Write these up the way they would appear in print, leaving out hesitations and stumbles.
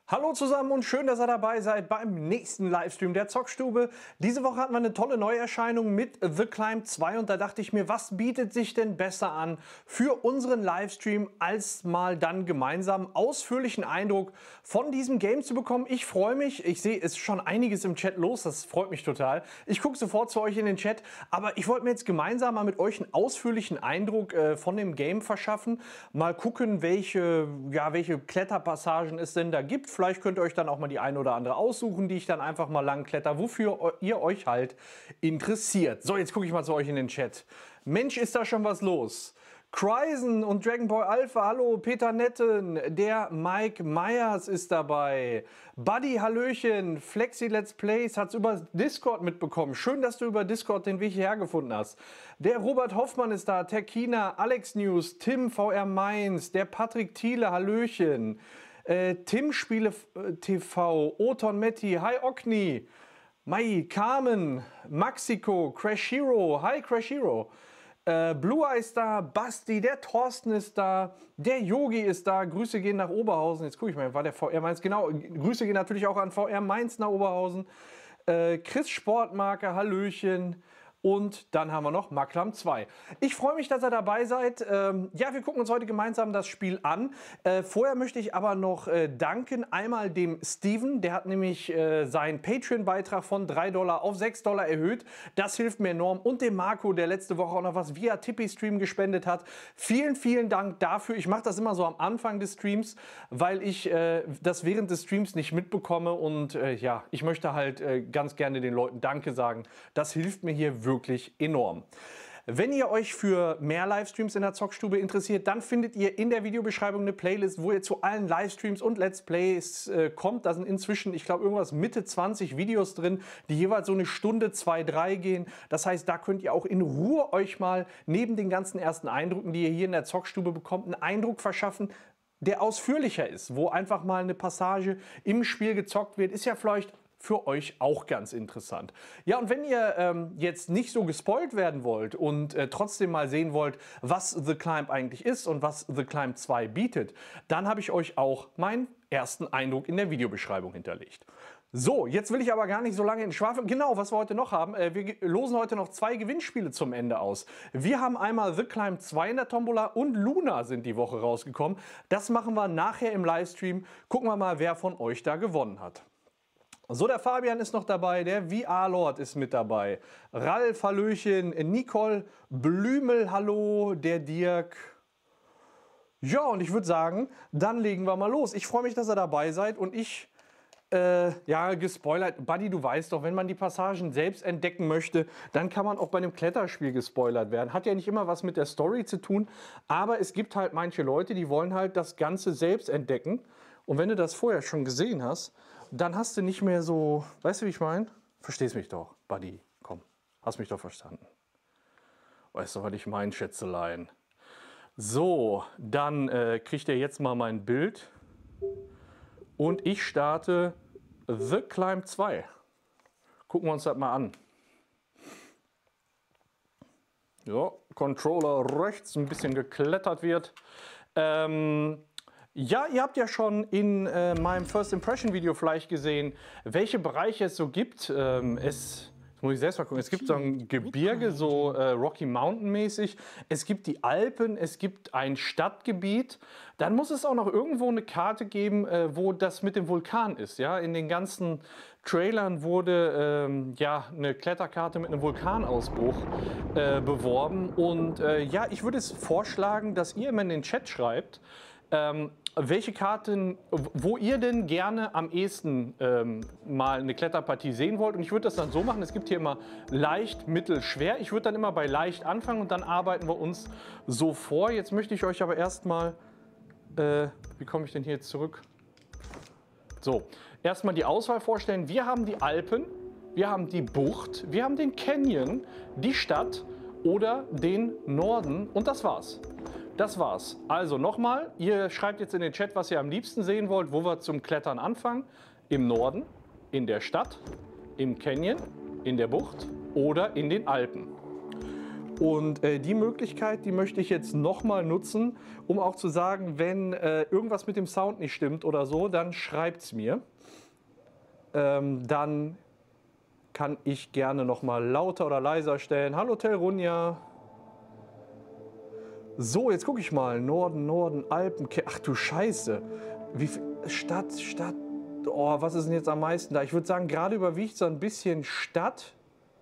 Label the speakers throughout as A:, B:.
A: Hallo zusammen und schön, dass ihr dabei seid beim nächsten Livestream der Zockstube. Diese Woche hatten wir eine tolle Neuerscheinung mit The Climb 2 und da dachte ich mir, was bietet sich denn besser an für unseren Livestream, als mal dann gemeinsam ausführlichen Eindruck von diesem Game zu bekommen. Ich freue mich, ich sehe, es ist schon einiges im Chat los, das freut mich total. Ich gucke sofort zu euch in den Chat, aber ich wollte mir jetzt gemeinsam mal mit euch einen ausführlichen Eindruck von dem Game verschaffen. Mal gucken, welche Kletterpassagen es denn da gibt. Vielleicht könnt ihr euch dann auch mal die eine oder andere aussuchen, die ich dann einfach mal lang kletter, wofür ihr euch halt interessiert. So, jetzt gucke ich mal zu euch in den Chat. Mensch, ist da schon was los? Cryzen und Dragon Ball Alpha, hallo, Peter Netten, der Mike Myers ist dabei. Buddy, hallöchen, Flexi Let's Plays hat's über Discord mitbekommen. Schön, dass du über Discord den Weg hierher gefunden hast. Der Robert Hoffmann ist da, Terkina, Alex News, Tim VR Mainz, der Patrick Thiele, hallöchen. Tim Spiele TV, Oton Metti, hi Okni, Mai, Carmen, Maxiko, Crash Hero, hi Crash Hero. Blue Eye ist da, Basti, der Thorsten ist da, der Yogi ist da, Grüße gehen nach Oberhausen. Jetzt gucke ich mal, war der VR Mainz? Genau, Grüße gehen natürlich auch an VR Mainz nach Oberhausen. Chris Sportmarker, hallöchen. Und dann haben wir noch Maklam 2. Ich freue mich, dass ihr dabei seid. Ja, wir gucken uns heute gemeinsam das Spiel an. Vorher möchte ich aber noch danken. Einmal dem Steven, der hat nämlich seinen Patreon-Beitrag von $3 auf $6 erhöht. Das hilft mir enorm. Und dem Marco, der letzte Woche auch noch was via Tippy-Stream gespendet hat. Vielen, vielen Dank dafür. Ich mache das immer so am Anfang des Streams, weil ich das während des Streams nicht mitbekomme. Und ja, ich möchte halt ganz gerne den Leuten Danke sagen. Das hilft mir hier wirklich enorm. Wenn ihr euch für mehr Livestreams in der Zockstube interessiert, dann findet ihr in der Videobeschreibung eine Playlist, wo ihr zu allen Livestreams und Let's Plays kommt. Da sind inzwischen, ich glaube, irgendwas Mitte 20 Videos drin, die jeweils so eine Stunde, 2, 3 gehen. Das heißt, da könnt ihr auch in Ruhe euch mal neben den ganzen ersten Eindrücken, die ihr hier in der Zockstube bekommt, einen Eindruck verschaffen, der ausführlicher ist, wo einfach mal eine Passage im Spiel gezockt wird. Ist ja vielleicht für euch auch ganz interessant. Ja, und wenn ihr jetzt nicht so gespoilt werden wollt und trotzdem mal sehen wollt, was The Climb eigentlich ist und was The Climb 2 bietet, dann habe ich euch auch meinen ersten Eindruck in der Videobeschreibung hinterlegt. So, jetzt will ich aber gar nicht so lange in Schwafel. Genau, was wir heute noch haben. Wir losen heute noch 2 Gewinnspiele zum Ende aus. Wir haben einmal The Climb 2 in der Tombola und Luna sind die Woche rausgekommen. Das machen wir nachher im Livestream. Gucken wir mal, wer von euch da gewonnen hat. So, der Fabian ist noch dabei, der VR-Lord ist mit dabei. Ralf, hallöchen, Nicole, Blümel, hallo, der Dirk. Ja, und ich würde sagen, dann legen wir mal los. Ich freue mich, dass ihr dabei seid und ich, ja, gespoilert. Buddy, du weißt doch, wenn man die Passagen selbst entdecken möchte, dann kann man auch bei einem Kletterspiel gespoilert werden. Hat ja nicht immer was mit der Story zu tun, aber es gibt halt manche Leute, die wollen halt das Ganze selbst entdecken. Und wenn du das vorher schon gesehen hast, dann hast du nicht mehr so, weißt du, wie ich meine? Verstehst mich doch, Buddy, komm, hast mich doch verstanden. Weißt du, was ich meine, Schätzelein? So, dann kriegt ihr jetzt mal mein Bild und ich starte The Climb 2. Gucken wir uns das mal an. Ja, Controller rechts, ein bisschen geklettert wird. Ja, ihr habt ja schon in meinem First Impression Video vielleicht gesehen, welche Bereiche es so gibt. Jetzt muss ich selbst mal gucken. Es gibt so ein Gebirge, so Rocky Mountain mäßig. Es gibt die Alpen, es gibt ein Stadtgebiet. Dann muss es auch noch irgendwo eine Karte geben, wo das mit dem Vulkan ist. Ja? In den ganzen Trailern wurde ja, eine Kletterkarte mit einem Vulkanausbruch beworben. Und ja, ich würde es vorschlagen, dass ihr immer in den Chat schreibt, welche Karten, wo ihr denn gerne am ehesten mal eine Kletterpartie sehen wollt. Und ich würde das dann so machen, es gibt hier immer leicht, mittel, schwer. Ich würde dann immer bei leicht anfangen und dann arbeiten wir uns so vor. Jetzt möchte ich euch aber erstmal, wie komme ich denn hier jetzt zurück? So, erstmal die Auswahl vorstellen. Wir haben die Alpen, wir haben die Bucht, wir haben den Canyon, die Stadt oder den Norden und das war's. Das war's. Also nochmal, ihr schreibt jetzt in den Chat, was ihr am liebsten sehen wollt, wo wir zum Klettern anfangen. Im Norden, in der Stadt, im Canyon, in der Bucht oder in den Alpen. Und die Möglichkeit, die möchte ich jetzt nochmal nutzen, um auch zu sagen, wenn irgendwas mit dem Sound nicht stimmt oder so, dann schreibt es mir. Dann kann ich gerne nochmal lauter oder leiser stellen. Hallo Telrunja. So, jetzt gucke ich mal. Norden, Norden, Alpen. Ach du Scheiße. Wie viel? Stadt. Oh, was ist denn jetzt am meisten da? Ich würde sagen, gerade überwiegt so ein bisschen Stadt.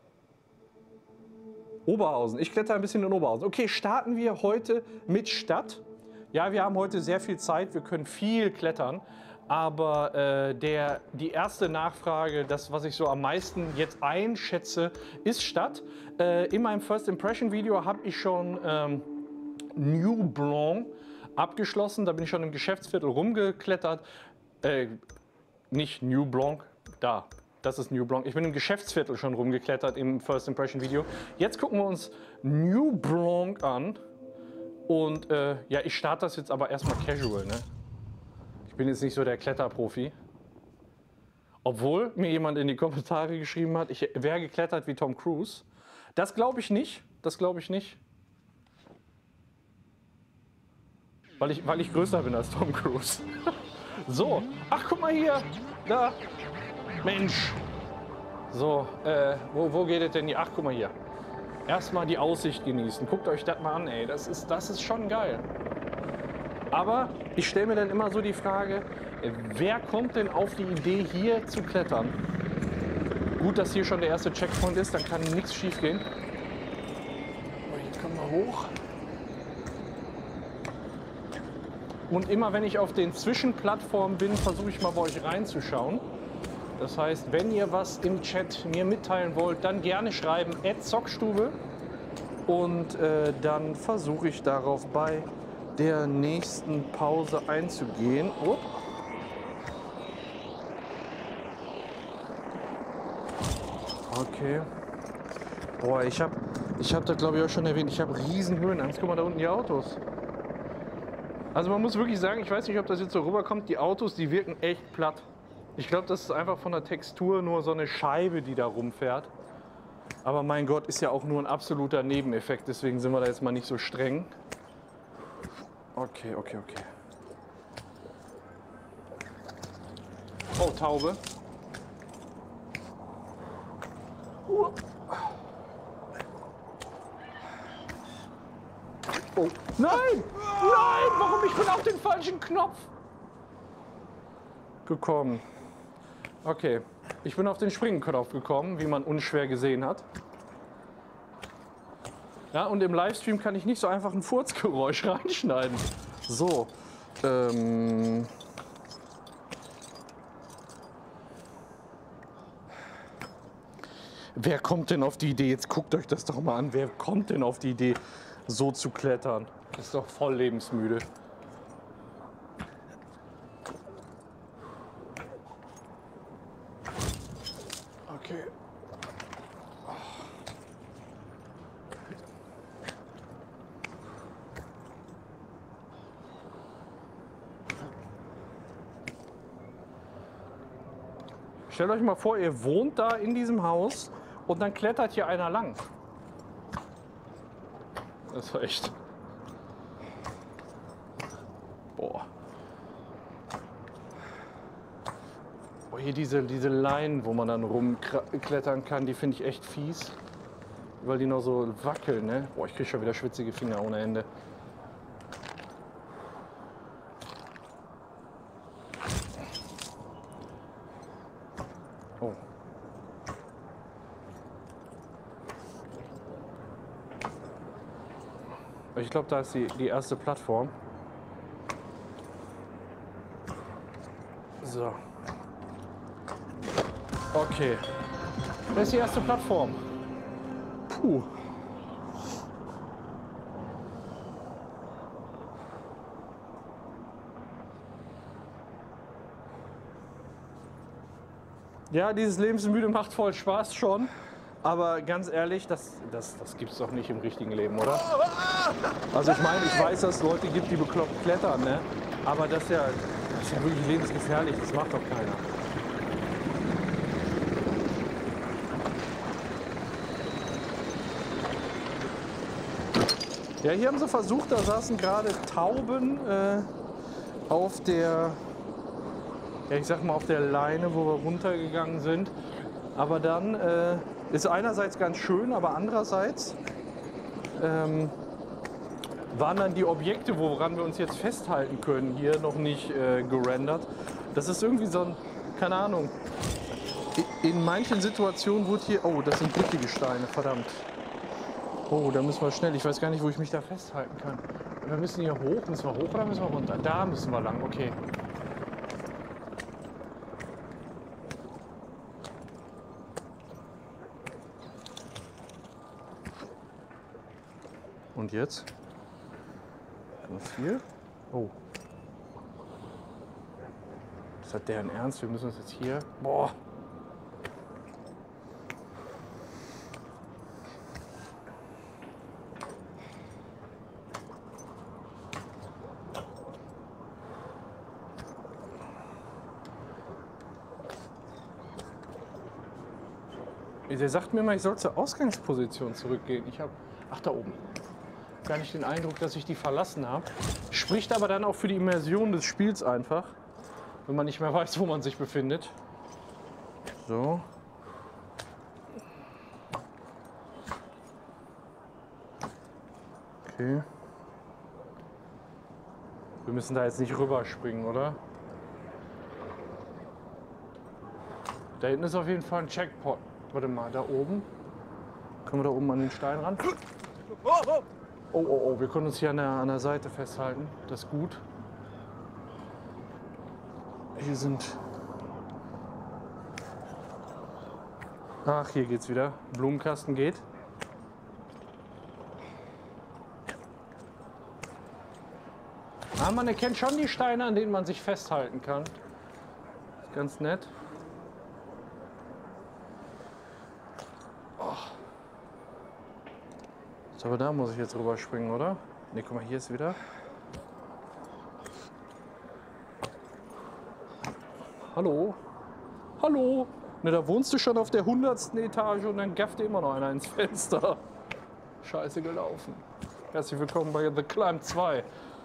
A: Oberhausen. Ich kletter ein bisschen in Oberhausen. Okay, starten wir heute mit Stadt. Ja, wir haben heute sehr viel Zeit. Wir können viel klettern. Aber die erste Nachfrage, das, was ich so am meisten jetzt einschätze, ist Stadt. In meinem First Impression Video habe ich schon New Blanc abgeschlossen. Da bin ich schon im Geschäftsviertel rumgeklettert. Nicht New Blanc, da. Das ist New Blanc. Ich bin im Geschäftsviertel schon rumgeklettert im First Impression Video. Jetzt gucken wir uns New Blanc an. Und ja, ich starte das jetzt aber erstmal casual. Ne? Ich bin jetzt nicht so der Kletterprofi. Obwohl mir jemand in die Kommentare geschrieben hat, ich wäre geklettert wie Tom Cruise. Das glaube ich nicht. Das glaube ich nicht. Weil ich größer bin als Tom Cruise. So, ach guck mal hier, da, Mensch. So, wo geht es denn hier? Ach guck mal hier. Erstmal die Aussicht genießen. Guckt euch das mal an, ey. Das ist schon geil. Aber ich stelle mir dann immer so die Frage, wer kommt denn auf die Idee, hier zu klettern? Gut, dass hier schon der erste Checkpoint ist, dann kann nichts schief gehen. Oh, hier kommen wir hoch. Und immer wenn ich auf den Zwischenplattformen bin, versuche ich mal bei euch reinzuschauen. Das heißt, wenn ihr was im Chat mir mitteilen wollt, dann gerne schreiben @Zockstube. Und dann versuche ich darauf bei der nächsten Pause einzugehen. Oh. Okay. Boah, ich hab das glaube ich auch schon erwähnt, ich habe riesen Höhenangst. Guck mal da unten die Autos. Also man muss wirklich sagen, ich weiß nicht, ob das jetzt so rüberkommt, die Autos, die wirken echt platt. Ich glaube, das ist einfach von der Textur nur so eine Scheibe, die da rumfährt. Aber mein Gott, ist ja auch nur ein absoluter Nebeneffekt, deswegen sind wir da jetzt mal nicht so streng. Okay. Oh, Taube. Oh, nein! Nein! Warum? Ich bin auf den falschen Knopf gekommen. Okay, ich bin auf den Springknopf gekommen, wie man unschwer gesehen hat. Ja, und im Livestream kann ich nicht so einfach ein Furzgeräusch reinschneiden. So, wer kommt denn auf die Idee? Jetzt guckt euch das doch mal an. Wer kommt denn auf die Idee, so zu klettern? Das ist doch voll lebensmüde. Okay. Stellt euch mal vor, ihr wohnt da in diesem Haus und dann klettert hier einer lang. Das war echt. Boah. Boah, hier diese Leinen, wo man dann rumklettern kann, die finde ich echt fies. Weil die noch so wackeln, ne? Boah, ich kriege schon wieder schwitzige Finger ohne Ende. Oh. Ich glaube, da ist die erste Plattform. So. Okay. Das ist die erste Plattform. Puh. Ja, dieses Lebensmüde macht voll Spaß schon. Aber ganz ehrlich, das gibt es doch nicht im richtigen Leben, oder? Also ich meine, ich weiß, dass es Leute gibt, die bekloppt klettern, ne? Aber das ist ja wirklich lebensgefährlich, das macht doch keiner. Ja, hier haben sie versucht, da saßen gerade Tauben auf der, ja, ich sag mal auf der Leine, wo wir runtergegangen sind. Aber dann ist einerseits ganz schön, aber andererseits waren dann die Objekte, woran wir uns jetzt festhalten können, hier noch nicht gerendert. Das ist irgendwie so ein, keine Ahnung, in manchen Situationen wurde hier, oh, das sind giftige Steine, verdammt. Oh, da müssen wir schnell, ich weiß gar nicht, wo ich mich da festhalten kann. Wir müssen hier hoch, müssen wir hoch oder müssen wir runter? Da müssen wir lang, okay. Und jetzt? Was hier? Oh. Ist das deren Ernst? Wir müssen uns jetzt hier... Boah. Der sagt mir immer, ich soll zur Ausgangsposition zurückgehen. Ich habe... Ach, da oben. Gar nicht den Eindruck, dass ich die verlassen habe. Spricht aber dann auch für die Immersion des Spiels einfach, wenn man nicht mehr weiß, wo man sich befindet. So. Okay. Wir müssen da jetzt nicht rüberspringen, oder? Da hinten ist auf jeden Fall ein Checkpoint. Warte mal, da oben. Können wir da oben an den Stein ran? Oh, oh, oh, wir können uns hier an der Seite festhalten. Das ist gut. Hier sind... Ach, hier geht's wieder. Blumenkasten geht. Ah, man erkennt schon die Steine, an denen man sich festhalten kann. Ist ganz nett. Aber da muss ich jetzt rüberspringen, oder? Ne, guck mal, hier ist wieder. Hallo? Hallo? Ne, da wohnst du schon auf der 100. Etage und dann gafft dir immer noch einer ins Fenster. Scheiße gelaufen. Herzlich willkommen bei The Climb 2.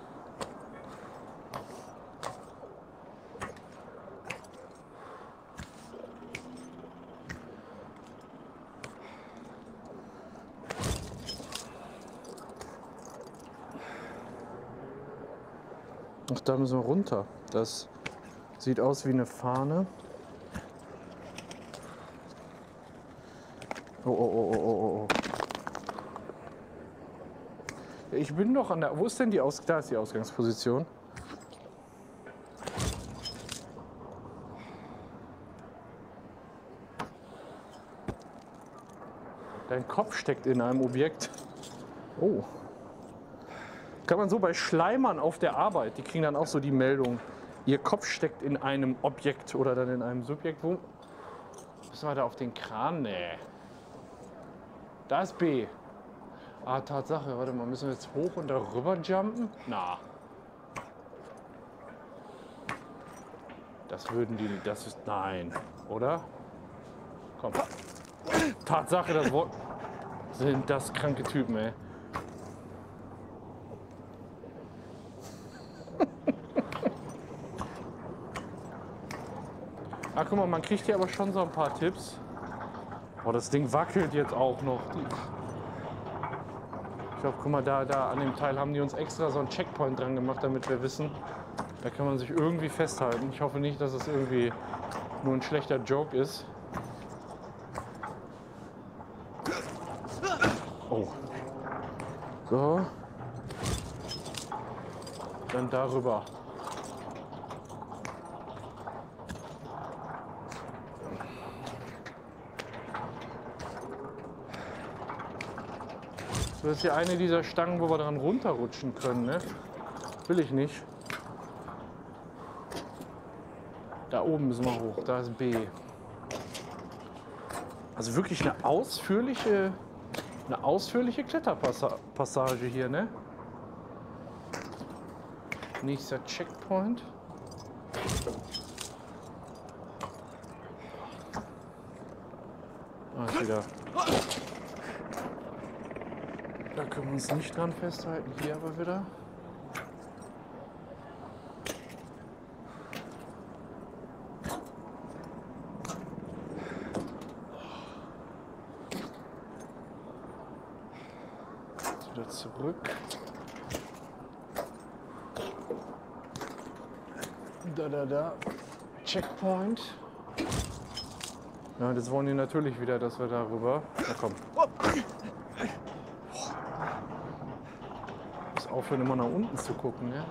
A: Ach, da müssen wir runter. Das sieht aus wie eine Fahne. Oh, oh, oh, oh, oh, oh. Ich bin doch an der... Wo ist denn die Da ist die Ausgangsposition. Dein Kopf steckt in einem Objekt. Oh. Kann man so bei Schleimern auf der Arbeit, die kriegen dann auch so die Meldung, ihr Kopf steckt in einem Objekt oder dann in einem Subjekt. Wo müssen wir da auf den Kran? Nee. Da ist B. Ah, Tatsache, warte mal, müssen wir jetzt hoch und darüber jumpen? Na. Das würden die, das ist, nein, oder? Komm. Tatsache, das Wort, sind das kranke Typen, ey. Ah, guck mal, man kriegt hier aber schon so ein paar Tipps. Oh, das Ding wackelt jetzt auch noch. Ich glaube, guck mal, da an dem Teil haben die uns extra so einen Checkpoint dran gemacht, damit wir wissen, da kann man sich irgendwie festhalten. Ich hoffe nicht, dass es irgendwie nur ein schlechter Joke ist. Oh. So. Dann darüber. Das ist ja eine dieser Stangen, wo wir dran runterrutschen können, ne? Will ich nicht. Da oben müssen wir hoch, da ist B. Also wirklich eine ausführliche Kletterpassage hier, ne? Nächster Checkpoint. Ah, ist wieder. Da können wir uns nicht dran festhalten. Hier aber wieder. Wieder zurück. Da. Checkpoint. Ja, jetzt wollen die natürlich wieder, dass wir darüber. Na komm. Muss aufhören, immer nach unten zu gucken, ne?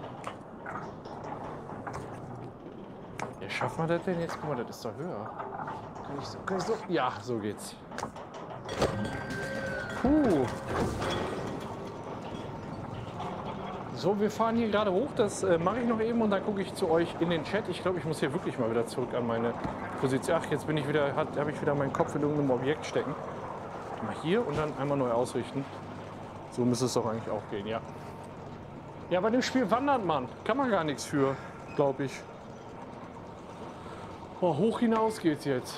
A: Ja, schaffen wir das denn jetzt? Guck mal, das ist doch höher. Kann ich so? Ja, so geht's. Puh. So, wir fahren hier gerade hoch, das mache ich noch eben und dann gucke ich zu euch in den Chat. Ich glaube, ich muss hier wirklich mal wieder zurück an meine Position. Ach, jetzt bin ich wieder, habe ich wieder meinen Kopf in irgendeinem Objekt stecken. Mal hier und dann einmal neu ausrichten. So müsste es doch eigentlich auch gehen, ja. Ja, bei dem Spiel wandert man. Kann man gar nichts für, glaube ich. Oh, hoch hinaus geht's jetzt.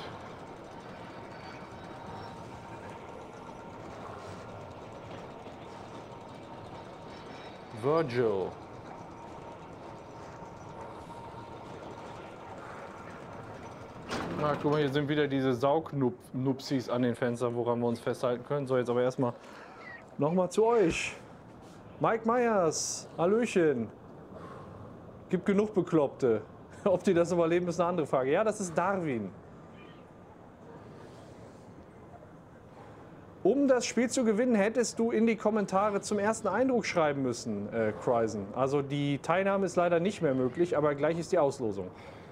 A: Virgil. Na, guck mal, hier sind wieder diese Saugnupsis an den Fenstern, woran wir uns festhalten können. So, jetzt aber erstmal nochmal zu euch. Mike Myers, Hallöchen. Gibt genug Bekloppte. Ob die das überleben, ist eine andere Frage. Ja, das ist Darwin. Um das Spiel zu gewinnen, hättest du in die Kommentare zum ersten Eindruck schreiben müssen, Kryzen. Also die Teilnahme ist leider nicht mehr möglich, aber gleich ist die Auslosung.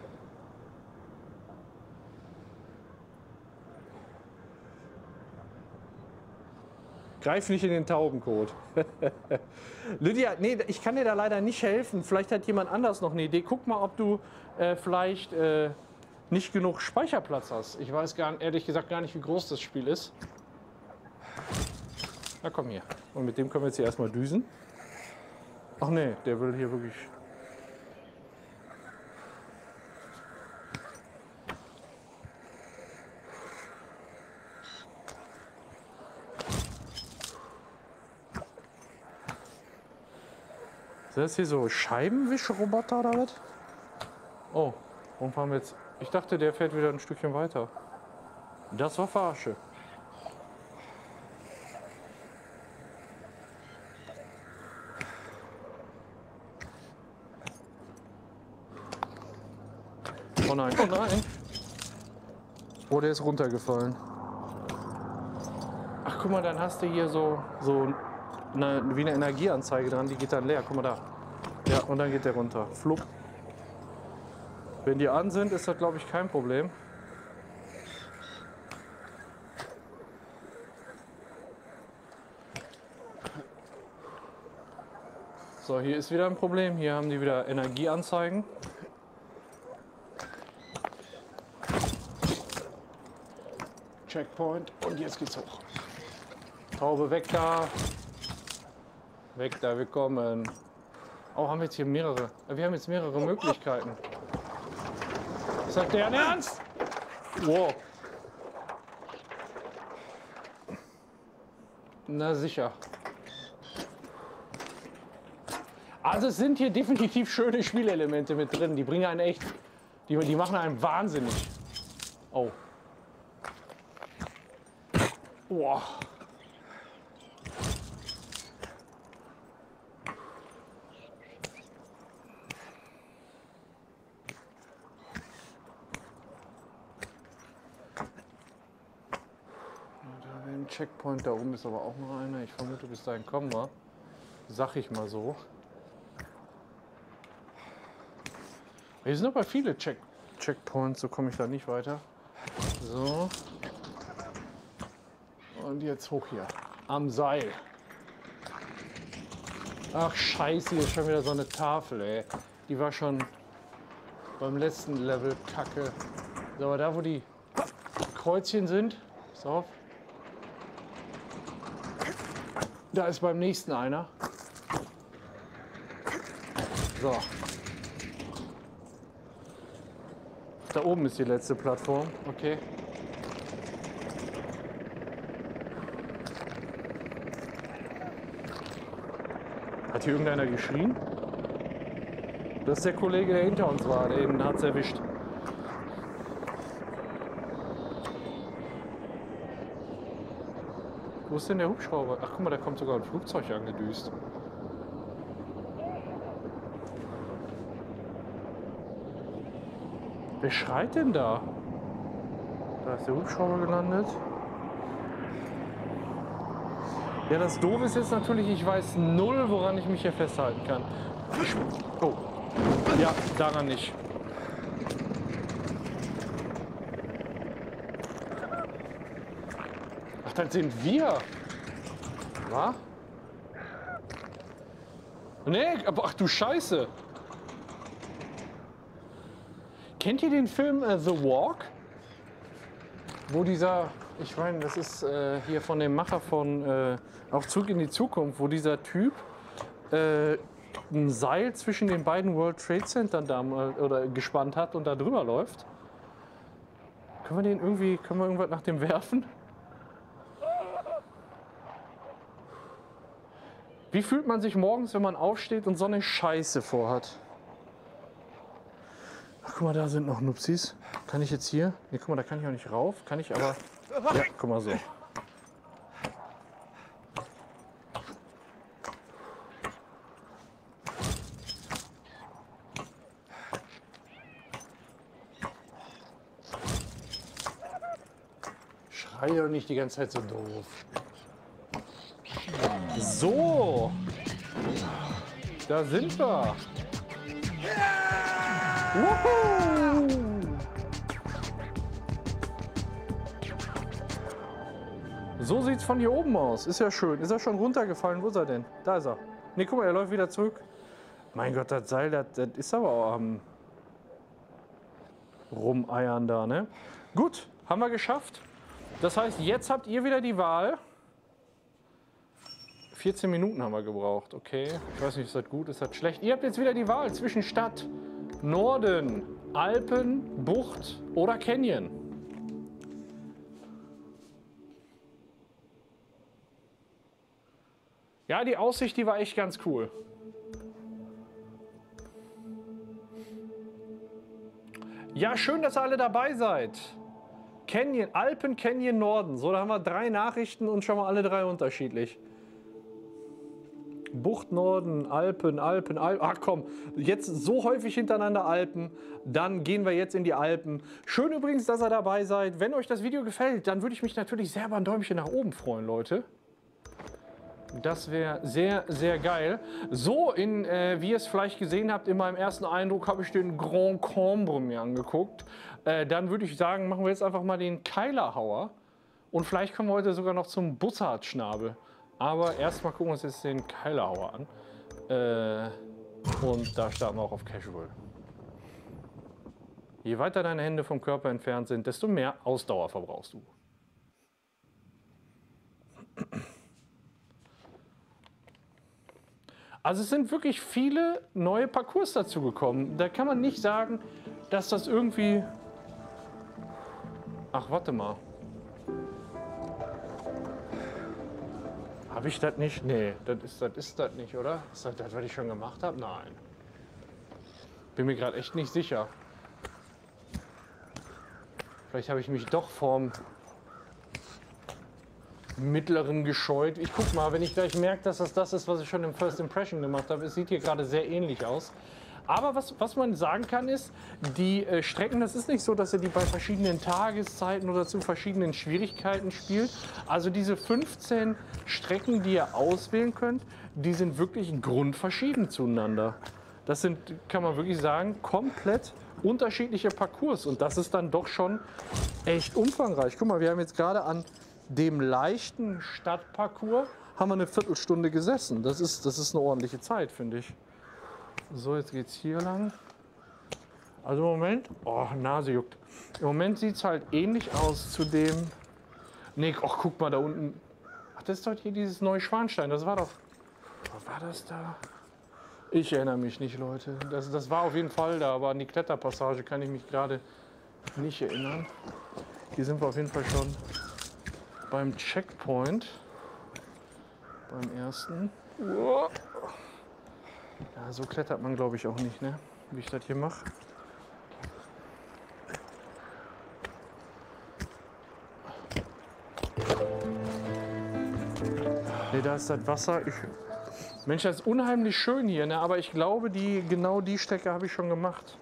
A: Greif nicht in den Taubencode. Lydia, nee, ich kann dir da leider nicht helfen. Vielleicht hat jemand anders noch eine Idee. Guck mal, ob du vielleicht nicht genug Speicherplatz hast. Ich weiß ehrlich gesagt gar nicht, wie groß das Spiel ist. Na komm hier. Und mit dem können wir jetzt hier erstmal düsen. Ach nee, der will hier wirklich. Sind das hier so Scheibenwischroboter oder was? Oh, warum fahren wir jetzt? Ich dachte, der fährt wieder ein Stückchen weiter. Das war Verarsche. Oh nein, oh nein. Oh, der ist runtergefallen. Ach, guck mal, dann hast du hier so wie eine Energieanzeige dran, die geht dann leer. Guck mal da. Ja, und dann geht der runter. Flupp. Wenn die an sind, ist das, glaube ich, kein Problem. So, hier ist wieder ein Problem. Hier haben die wieder Energieanzeigen. Checkpoint und jetzt geht's hoch. Taube weg da. Weg da, wir kommen. Oh, haben wir jetzt hier mehrere. Wir haben jetzt mehrere Möglichkeiten. Ist das deren Ernst? Wow. Na sicher. Also es sind hier definitiv schöne Spielelemente mit drin. Die bringen einen echt, die machen einen wahnsinnig. Oh. Wow. Checkpoint da oben ist aber auch noch einer. Ich vermute, bis dahin kommen wir. Sag ich mal so. Hier sind aber viele Checkpoints, so komme ich da nicht weiter. So. Und jetzt hoch hier. Am Seil. Ach scheiße, hier ist schon wieder so eine Tafel, ey. Die war schon beim letzten Level kacke. So, aber da wo die Kreuzchen sind, pass auf. Da ist beim nächsten einer. So. Da oben ist die letzte Plattform. Okay. Hat hier irgendeiner geschrien? Das ist der Kollege, der hinter uns war, den hat es erwischt. Wo ist denn der Hubschrauber? Ach guck mal, da kommt sogar ein Flugzeug angedüst. Wer schreit denn da? Da ist der Hubschrauber gelandet. Ja, das Doofe ist jetzt natürlich, ich weiß null, woran ich mich hier festhalten kann. Oh, ja, daran nicht. Ach, dann sind wir. Was? Nee, aber ach du Scheiße. Kennt ihr den Film The Walk? Wo dieser, ich meine, das ist hier von dem Macher von Auf Zurück in die Zukunft, wo dieser Typ ein Seil zwischen den beiden World Trade Centern gespannt hat und da drüber läuft. Können wir irgendwas nach dem werfen? Wie fühlt man sich morgens, wenn man aufsteht und so eine Scheiße vorhat? Ach, guck mal, da sind noch Nupsis. Kann ich jetzt hier? Ne, guck mal, da kann ich auch nicht rauf. Kann ich aber... Ja, guck mal so. Schrei doch nicht die ganze Zeit so doof. So. Da sind wir. Wuhu. So sieht's von hier oben aus. Ist ja schön. Ist er schon runtergefallen? Wo ist er denn? Da ist er. Ne, guck mal, er läuft wieder zurück. Mein Gott, das Seil, das ist aber auch am Rumeiern da, ne? Gut, haben wir geschafft. Das heißt, jetzt habt ihr wieder die Wahl. 14 Minuten haben wir gebraucht, okay. Ich weiß nicht, ist das gut, ist das schlecht. Ihr habt jetzt wieder die Wahl zwischen Stadt, Norden, Alpen, Bucht oder Canyon. Ja, die Aussicht, die war echt ganz cool. Ja, schön, dass ihr alle dabei seid. Canyon, Alpen, Canyon, Norden. So, da haben wir 3 Nachrichten und schon mal alle 3 unterschiedlich. Bucht Norden, Alpen, Alpen, Alpen. Ach komm, jetzt so häufig hintereinander Alpen. Dann gehen wir jetzt in die Alpen. Schön übrigens, dass ihr dabei seid. Wenn euch das Video gefällt, dann würde ich mich natürlich sehr über ein Däumchen nach oben freuen, Leute. Das wäre sehr, sehr geil. So, wie ihr es vielleicht gesehen habt, in meinem ersten Eindruck habe ich den Grand Combre mir angeguckt. Dann würde ich sagen, machen wir jetzt einfach mal den Keilerhauer. Und vielleicht kommen wir heute sogar noch zum Bussardschnabel. Aber erstmal gucken wir uns jetzt den Keilerhauer an. Und da starten wir auch auf Casual. Je weiter deine Hände vom Körper entfernt sind, desto mehr Ausdauer verbrauchst du. Also es sind wirklich viele neue Parcours dazu gekommen. Da kann man nicht sagen, dass das irgendwie... Ach, warte mal. Habe ich das nicht? Nee, das ist das nicht, oder? Ist das, was ich schon gemacht habe? Nein. Bin mir gerade echt nicht sicher. Vielleicht habe ich mich doch vorm Mittleren gescheut. Ich guck mal, wenn ich gleich merke, dass das ist, was ich schon im First Impression gemacht habe. Es sieht hier gerade sehr ähnlich aus. Aber was man sagen kann ist, die Strecken, das ist nicht so, dass ihr die bei verschiedenen Tageszeiten oder zu verschiedenen Schwierigkeiten spielt. Also diese 15 Strecken, die ihr auswählen könnt, die sind wirklich grundverschieden zueinander. Das sind, kann man wirklich sagen, komplett unterschiedliche Parcours. Und das ist dann doch schon echt umfangreich. Guck mal, wir haben jetzt gerade an dem leichten Stadtparcours haben wir eine Viertelstunde gesessen. Das ist eine ordentliche Zeit, finde ich. So, jetzt geht's hier lang. Also im Moment, oh, Nase juckt. Im Moment sieht es halt ähnlich aus zu dem. Nee, ach, guck mal da unten. Ach, das ist doch hier dieses Neuschwanstein. Das war doch. Was war das da? Ich erinnere mich nicht, Leute. Das war auf jeden Fall da, aber an die Kletterpassage kann ich mich gerade nicht erinnern. Hier sind wir auf jeden Fall schon beim Checkpoint. Beim ersten. Ja, so klettert man, glaube ich, auch nicht, ne? Wie ich das hier mache. Ne, da ist das Wasser. Mensch, das ist unheimlich schön hier, ne? Aber ich glaube, genau die Strecke habe ich schon gemacht.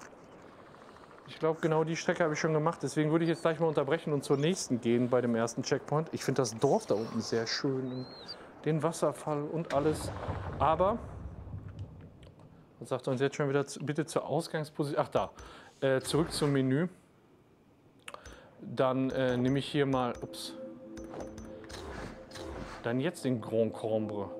A: Deswegen würde ich jetzt gleich mal unterbrechen und zur nächsten gehen bei dem ersten Checkpoint. Ich finde das Dorf da unten sehr schön. Und den Wasserfall und alles. Aber, was sagt er uns jetzt schon wieder? Bitte zur Ausgangsposition. Ach da, zurück zum Menü. Dann nehme ich hier mal, ups. Dann jetzt den Grand Combre.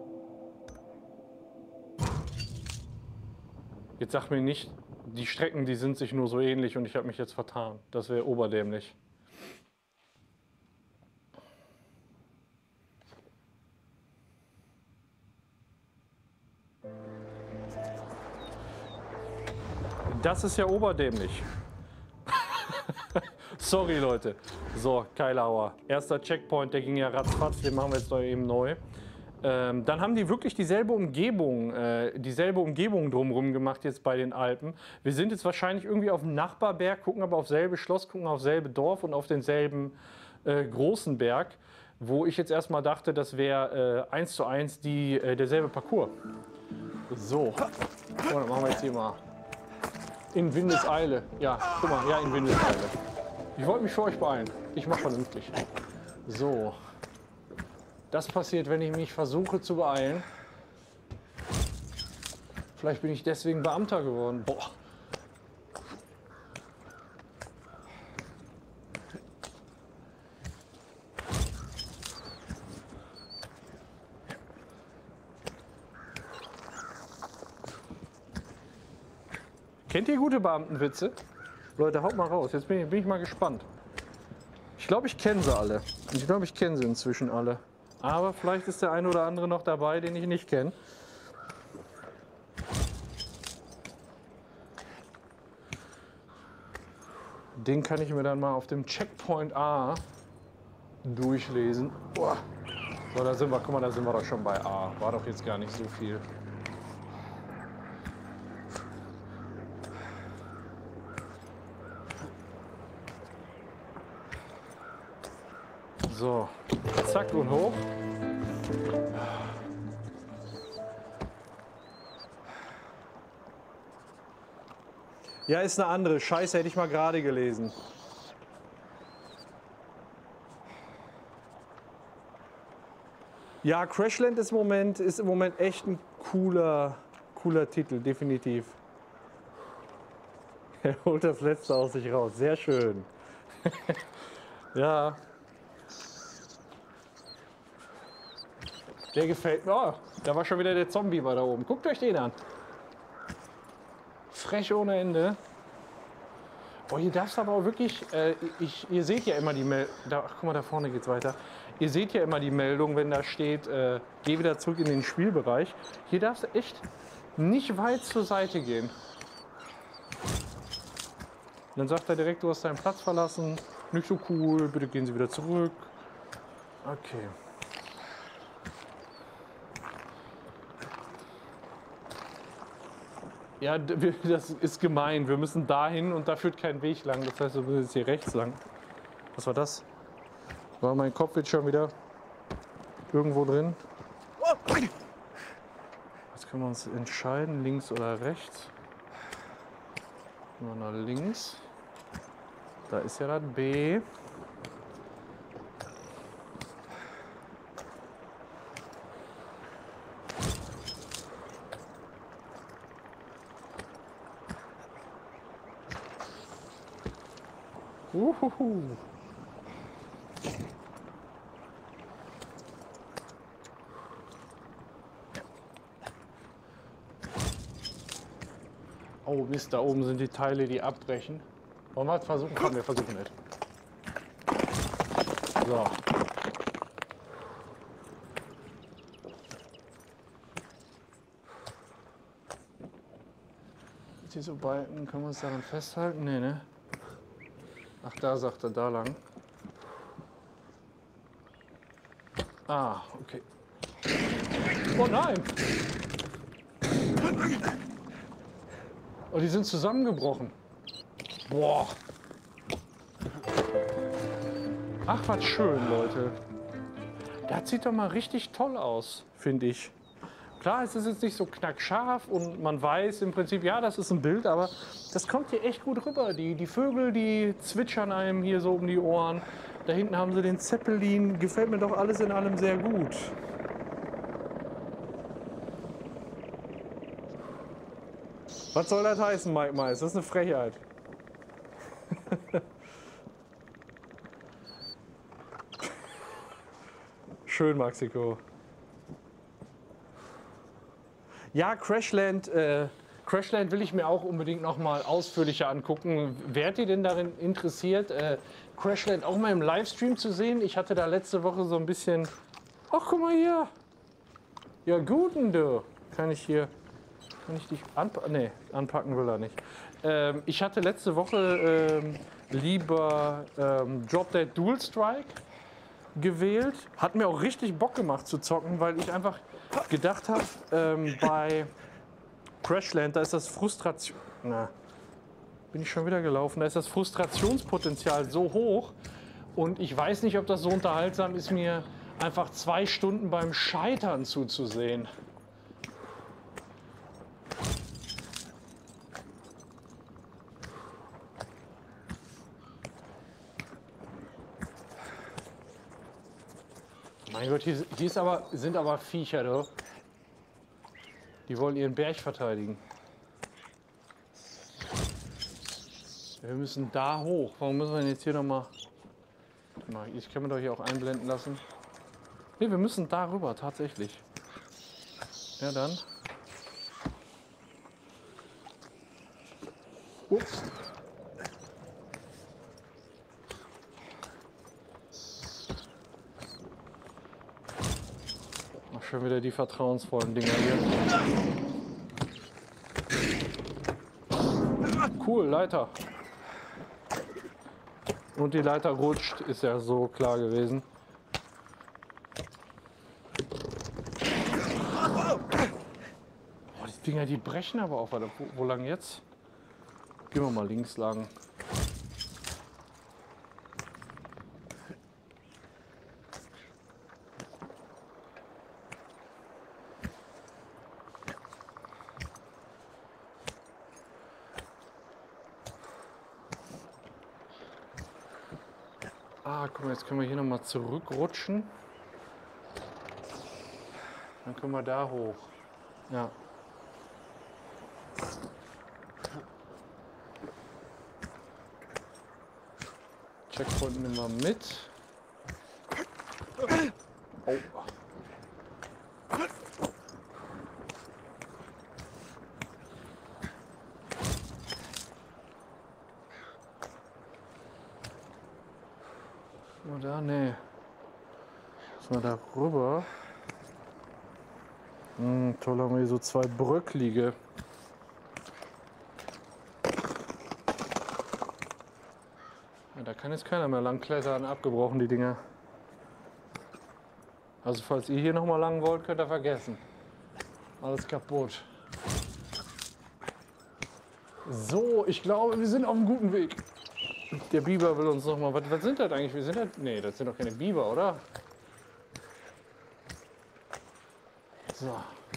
A: Jetzt sag mir nicht, die Strecken, die sind sich nur so ähnlich und ich habe mich jetzt vertan. Das wäre oberdämlich. Das ist ja oberdämlich. Sorry, Leute. So, Keilauer. Erster Checkpoint, der ging ja ratzfatz, den machen wir jetzt noch eben neu. Dann haben die wirklich dieselbe Umgebung drumherum gemacht jetzt bei den Alpen. Wir sind jetzt wahrscheinlich irgendwie auf dem Nachbarberg, gucken aber auf selbe Schloss, gucken auf selbe Dorf und auf denselben großen Berg, wo ich jetzt erstmal dachte, das wäre 1:1 derselbe Parcours. So, dann machen wir jetzt hier mal in Windeseile. Ja, guck mal, ja, in Windeseile. Ich wollte mich für euch beeilen. Ich mache vernünftig. So. Das passiert, wenn ich mich versuche zu beeilen. Vielleicht bin ich deswegen Beamter geworden. Boah. Kennt ihr gute Beamtenwitze? Leute, haut mal raus. Jetzt bin ich mal gespannt. Ich glaube, ich kenne sie alle. Ich glaube, ich kenne sie inzwischen alle. Aber vielleicht ist der eine oder andere noch dabei, den ich nicht kenne. Den kann ich mir dann mal auf dem Checkpoint A durchlesen. Boah. So, da sind wir, guck mal, da sind wir doch schon bei A. War doch jetzt gar nicht so viel. So, zack und hoch. Ja, ist eine andere. Scheiße, hätte ich mal gerade gelesen. Ja, Crashland ist im Moment echt ein cooler Titel, definitiv. Er holt das Letzte aus sich raus. Sehr schön. Ja. Der gefällt mir. Oh, da war schon wieder der Zombie da oben. Guckt euch den an. Frech ohne Ende. Oh, hier darfst du aber auch wirklich, ihr seht ja immer die Meldung, guck mal, da vorne geht's weiter. Ihr seht ja immer die Meldung, wenn da steht, geh wieder zurück in den Spielbereich. Hier darfst du echt nicht weit zur Seite gehen. Und dann sagt er direkt, du hast deinen Platz verlassen. Nicht so cool, bitte gehen Sie wieder zurück. Okay. Ja, das ist gemein. Wir müssen dahin und da führt kein Weg lang. Das heißt, wir müssen jetzt hier rechts lang. Was war das? War mein Kopf jetzt schon wieder irgendwo drin? Jetzt können wir uns entscheiden, links oder rechts. Mal nach links. Da ist ja das B. Uhuhu. Oh Mist, da oben sind die Teile, die abbrechen. Wollen wir es versuchen? Komm, wir versuchen es. So. Diese Balken, können wir uns daran festhalten? Nee, ne? Ach, da sagt er, da lang. Ah, okay. Oh nein! Oh, die sind zusammengebrochen. Boah. Ach, was schön, Leute. Das sieht doch mal richtig toll aus, finde ich. Klar, es ist jetzt nicht so knackscharf und man weiß im Prinzip, ja, das ist ein Bild, aber das kommt hier echt gut rüber. Die Vögel, die zwitschern einem hier so um die Ohren. Da hinten haben sie den Zeppelin. Gefällt mir doch alles in allem sehr gut. Was soll das heißen, Mike Mais? Das ist eine Frechheit. Schön, Mexiko. Ja, Crashland will ich mir auch unbedingt noch mal ausführlicher angucken. Wärt ihr denn darin interessiert, Crashland auch mal im Livestream zu sehen? Ich hatte da letzte Woche so ein bisschen... Ach, guck mal hier. Ja, guten du. Kann ich dich anpacken? Nee, anpacken will er nicht. Ich hatte letzte Woche lieber Drop Dead Dual Strike gewählt. Hat mir auch richtig Bock gemacht zu zocken, weil ich einfach gedacht habe, bei Crashland, da ist das bin ich schon wieder gelaufen, da ist das Frustrationspotenzial so hoch und ich weiß nicht, ob das so unterhaltsam ist, mir einfach 2 Stunden beim Scheitern zuzusehen. Mein Gott, hier sind aber Viecher, du. Die wollen ihren Berg verteidigen. Wir müssen da hoch. Warum müssen wir denn jetzt hier nochmal... Ich kann mir doch hier auch einblenden lassen. Ne, wir müssen da rüber, tatsächlich. Ja, dann. Ups. Ach, schon wieder die vertrauensvollen Dinger hier. Cool, Leiter. Und die Leiter rutscht, ist ja so klar gewesen. Oh, die Dinger, die brechen aber auch. Wo lang jetzt? Gehen wir mal links lang. Ah, guck mal, jetzt können wir hier noch mal zurückrutschen. Dann können wir da hoch. Ja. Checkpoint nehmen wir mit. Oh. Da, nee. Müssen wir da rüber? Toll, haben wir hier so 2 Bröcklige. Ja, da kann jetzt keiner mehr lang klettern, abgebrochen die Dinger. Also falls ihr hier noch mal lang wollt, könnt ihr vergessen. Alles kaputt. So, ich glaube, wir sind auf einem guten Weg. Der Biber will uns noch mal... Was sind das eigentlich? Nee, das sind doch keine Biber, oder? So.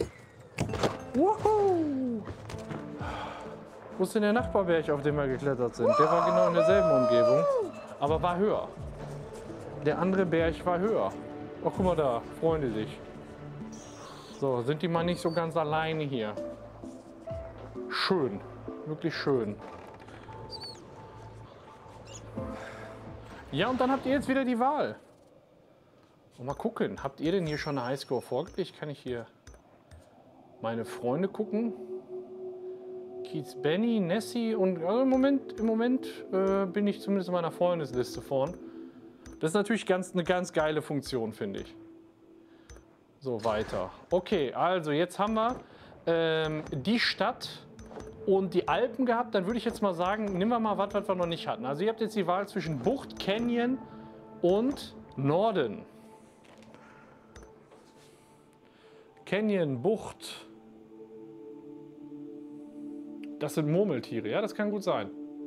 A: Wuhu! Wo ist denn der Nachbarberg, auf dem wir geklettert sind? Der war genau in derselben Umgebung, aber war höher. Der andere Berg war höher. Oh, guck mal da, freuen die sich. So, sind die mal nicht so ganz alleine hier. Schön, wirklich schön. Ja, und dann habt ihr jetzt wieder die Wahl. Und mal gucken, habt ihr denn hier schon eine Highscore vorgelegt? Kann ich hier meine Freunde gucken? Keith, Benny, Nessie und also im Moment bin ich zumindest in meiner Freundesliste vorn. Das ist natürlich eine ganz geile Funktion, finde ich. So, weiter. Okay, also jetzt haben wir die Stadt und die Alpen gehabt. Dann würde ich jetzt mal sagen, nehmen wir mal was wir noch nicht hatten. Also ihr habt jetzt die Wahl zwischen Bucht, Canyon und Norden. Canyon, Bucht Das sind Murmeltiere, ja, das kann gut sein.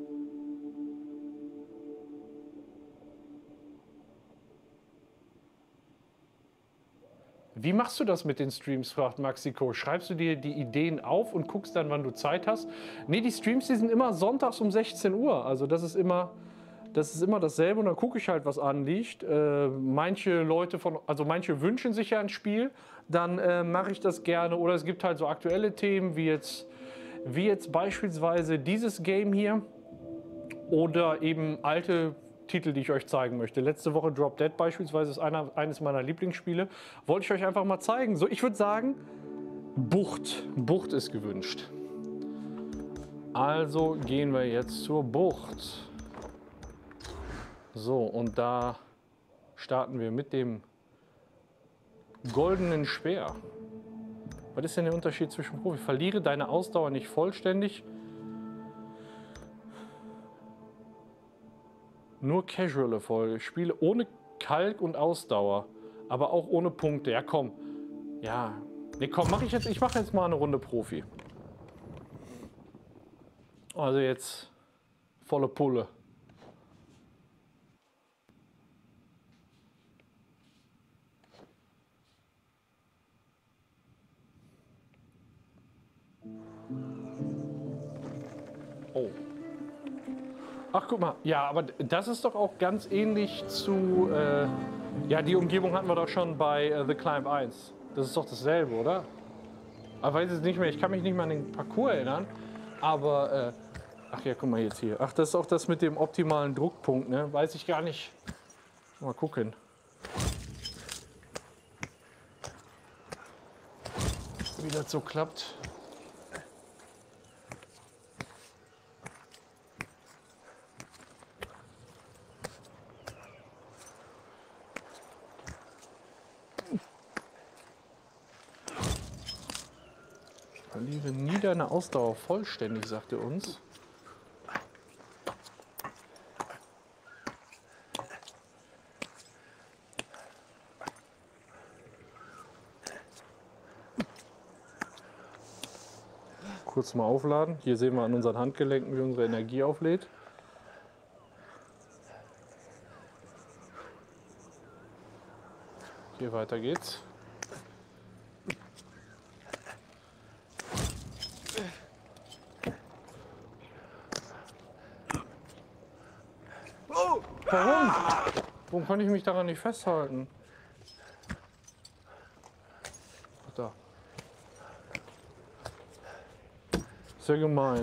A: Wie machst du das mit den Streams, fragt Maxiko. Schreibst du dir die Ideen auf und guckst dann, wann du Zeit hast? Nee, die Streams, die sind immer sonntags um 16 Uhr. Also das ist immer dasselbe und dann gucke ich halt, was anliegt. Manche Leute manche wünschen sich ja ein Spiel, dann mache ich das gerne. Oder es gibt halt so aktuelle Themen, wie jetzt beispielsweise dieses Game hier. Oder eben alte Titel, die ich euch zeigen möchte. Letzte Woche Drop Dead beispielsweise ist eines meiner Lieblingsspiele. Wollte ich euch einfach mal zeigen. So, ich würde sagen, Bucht. Bucht ist gewünscht. Also gehen wir jetzt zur Bucht. So, und da starten wir mit dem goldenen Speer. Was ist denn der Unterschied zwischen Profi? Verliere deine Ausdauer nicht vollständig. Nur Casual Erfolge. Spiele ohne Kalk und Ausdauer, aber auch ohne Punkte. Ja, komm. Ja. Nee, komm, ich mache jetzt mal eine Runde Profi. Also jetzt volle Pulle. Oh. Ach, guck mal. Ja, aber das ist doch auch ganz ähnlich zu... ja, die Umgebung hatten wir doch schon bei The Climb 1. Das ist doch dasselbe, oder? Aber weiß jetzt nicht mehr. Ich kann mich nicht mehr an den Parcours erinnern. Aber... ach ja, guck mal jetzt hier. Ach, das ist auch das mit dem optimalen Druckpunkt, ne? Weiß ich gar nicht. Mal gucken. Wie das so klappt. Verliere nie deine Ausdauer vollständig, sagt er uns. Kurz mal aufladen. Hier sehen wir an unseren Handgelenken, wie unsere Energie auflädt. Hier weiter geht's. Warum? Warum kann ich mich daran nicht festhalten? Ach, da. Sehr gemein.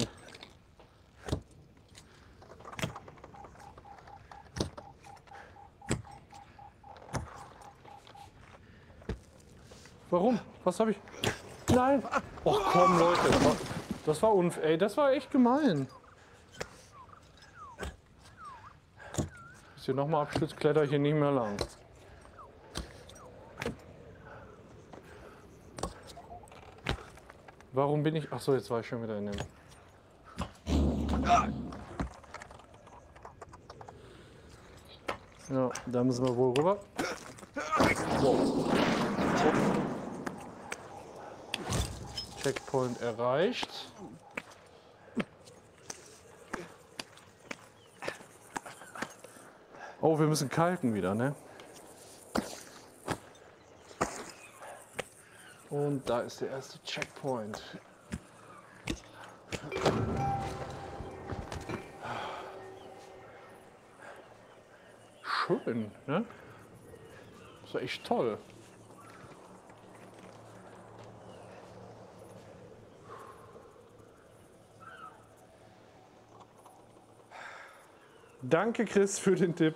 A: Warum? Was habe ich? Nein! Och komm, Leute. Das war unfair. Ey, das war echt gemein. Bis hier nochmal abstürzt, kletter ich hier nicht mehr lang. Warum bin ich... Ach so, jetzt war ich schon wieder in dem... Ja, da müssen wir wohl rüber. Wow. Checkpoint erreicht. Oh, wir müssen kalken wieder, ne? Und da ist der erste Checkpoint. Schön, ne? Das war echt toll. Danke, Chris, für den Tipp.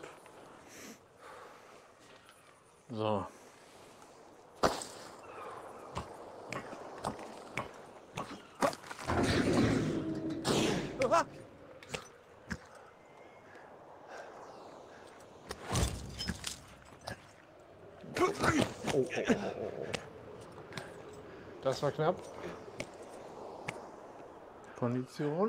A: So. Oh. Das war knapp. Kondition.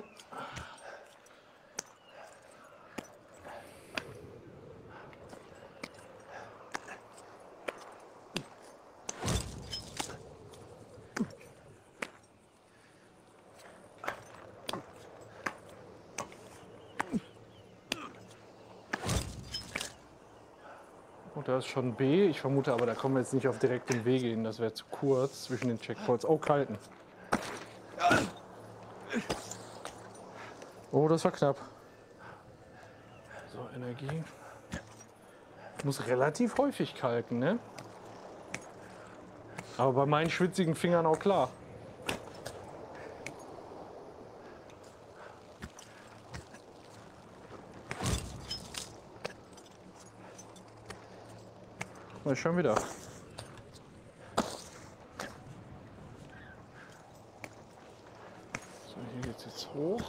A: da ist schon B. Ich vermute aber, da kommen wir jetzt nicht auf direktem Wege hin. Das wäre zu kurz zwischen den Checkpoints. Oh, kalten. Oh, das war knapp. So, Energie. Muss relativ häufig kalken, ne? Aber bei meinen schwitzigen Fingern auch klar. Na, schon wieder. So, hier geht's jetzt hoch.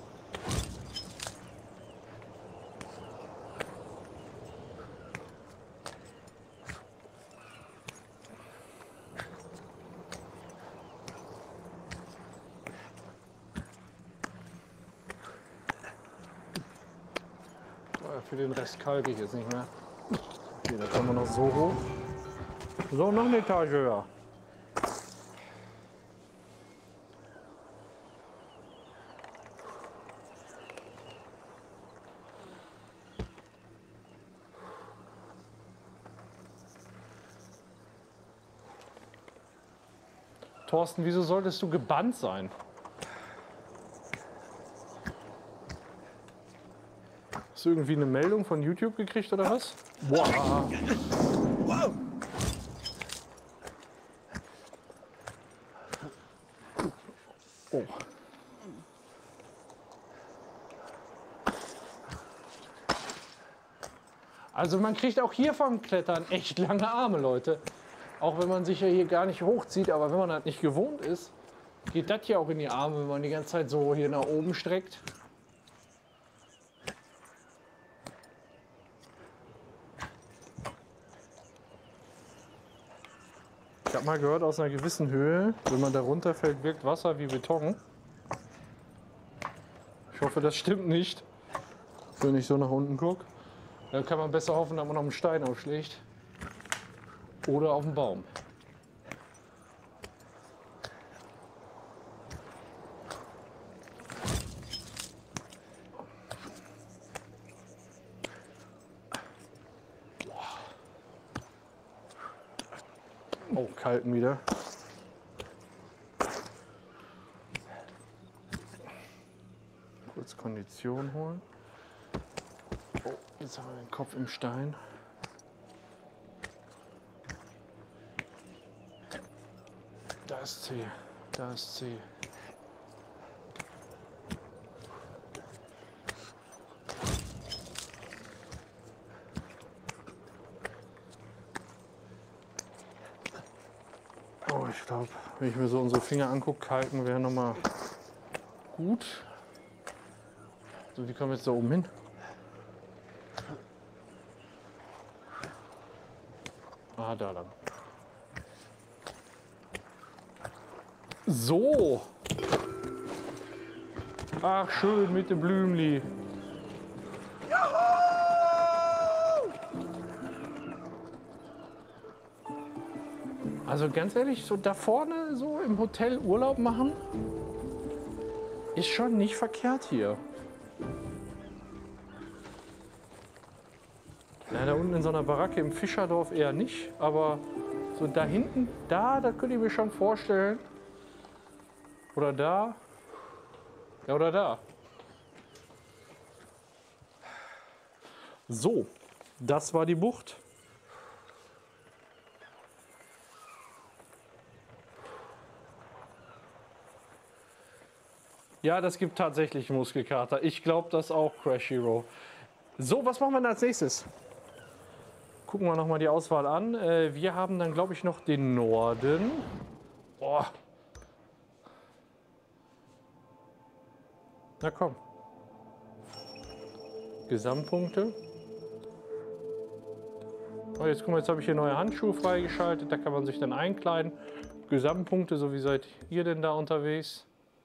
A: Für den Rest kalke ich jetzt nicht mehr. Okay, da kommen wir noch so hoch. So, noch eine Etage höher. Thorsten, wieso solltest du gebannt sein? Hast du irgendwie eine Meldung von YouTube gekriegt oder was? Wow. Oh. Also man kriegt auch hier vom Klettern echt lange Arme, Leute. Auch wenn man sich ja hier gar nicht hochzieht, aber wenn man das nicht gewohnt ist, geht das hier auch in die Arme, wenn man die ganze Zeit so hier nach oben streckt. Ich habe mal gehört, aus einer gewissen Höhe, wenn man da runterfällt, wirkt Wasser wie Beton. Ich hoffe, das stimmt nicht, wenn ich so nach unten gucke. Dann kann man besser hoffen, dass man auf einen Stein aufschlägt oder auf einen Baum. Oh, kalten wieder. Kurz Kondition holen. Oh, jetzt haben wir den Kopf im Stein. Da ist C, da ist C. Oh, ich glaube, wenn ich mir so unsere Finger angucke, kalken wäre nochmal gut. So, wie kommen wir jetzt da oben hin? Ah, da lang. So. Ach, schön mit dem Blümli. Also ganz ehrlich, so da vorne so im Hotel Urlaub machen, ist schon nicht verkehrt hier. Ja, da unten in so einer Baracke im Fischerdorf eher nicht, aber so da hinten, da könnte ich mir schon vorstellen. Oder da. Ja, oder da. So, das war die Bucht. Ja, das gibt tatsächlich Muskelkater. Ich glaube das auch, Crash Hero. So, was machen wir denn als nächstes? Gucken wir noch mal die Auswahl an. Wir haben dann, glaube ich, noch den Norden. Boah. Na komm. Gesamtpunkte. Oh, jetzt guck mal, jetzt habe ich hier neue Handschuhe freigeschaltet. Da kann man sich dann einkleiden. Gesamtpunkte, so wie seid ihr denn da unterwegs?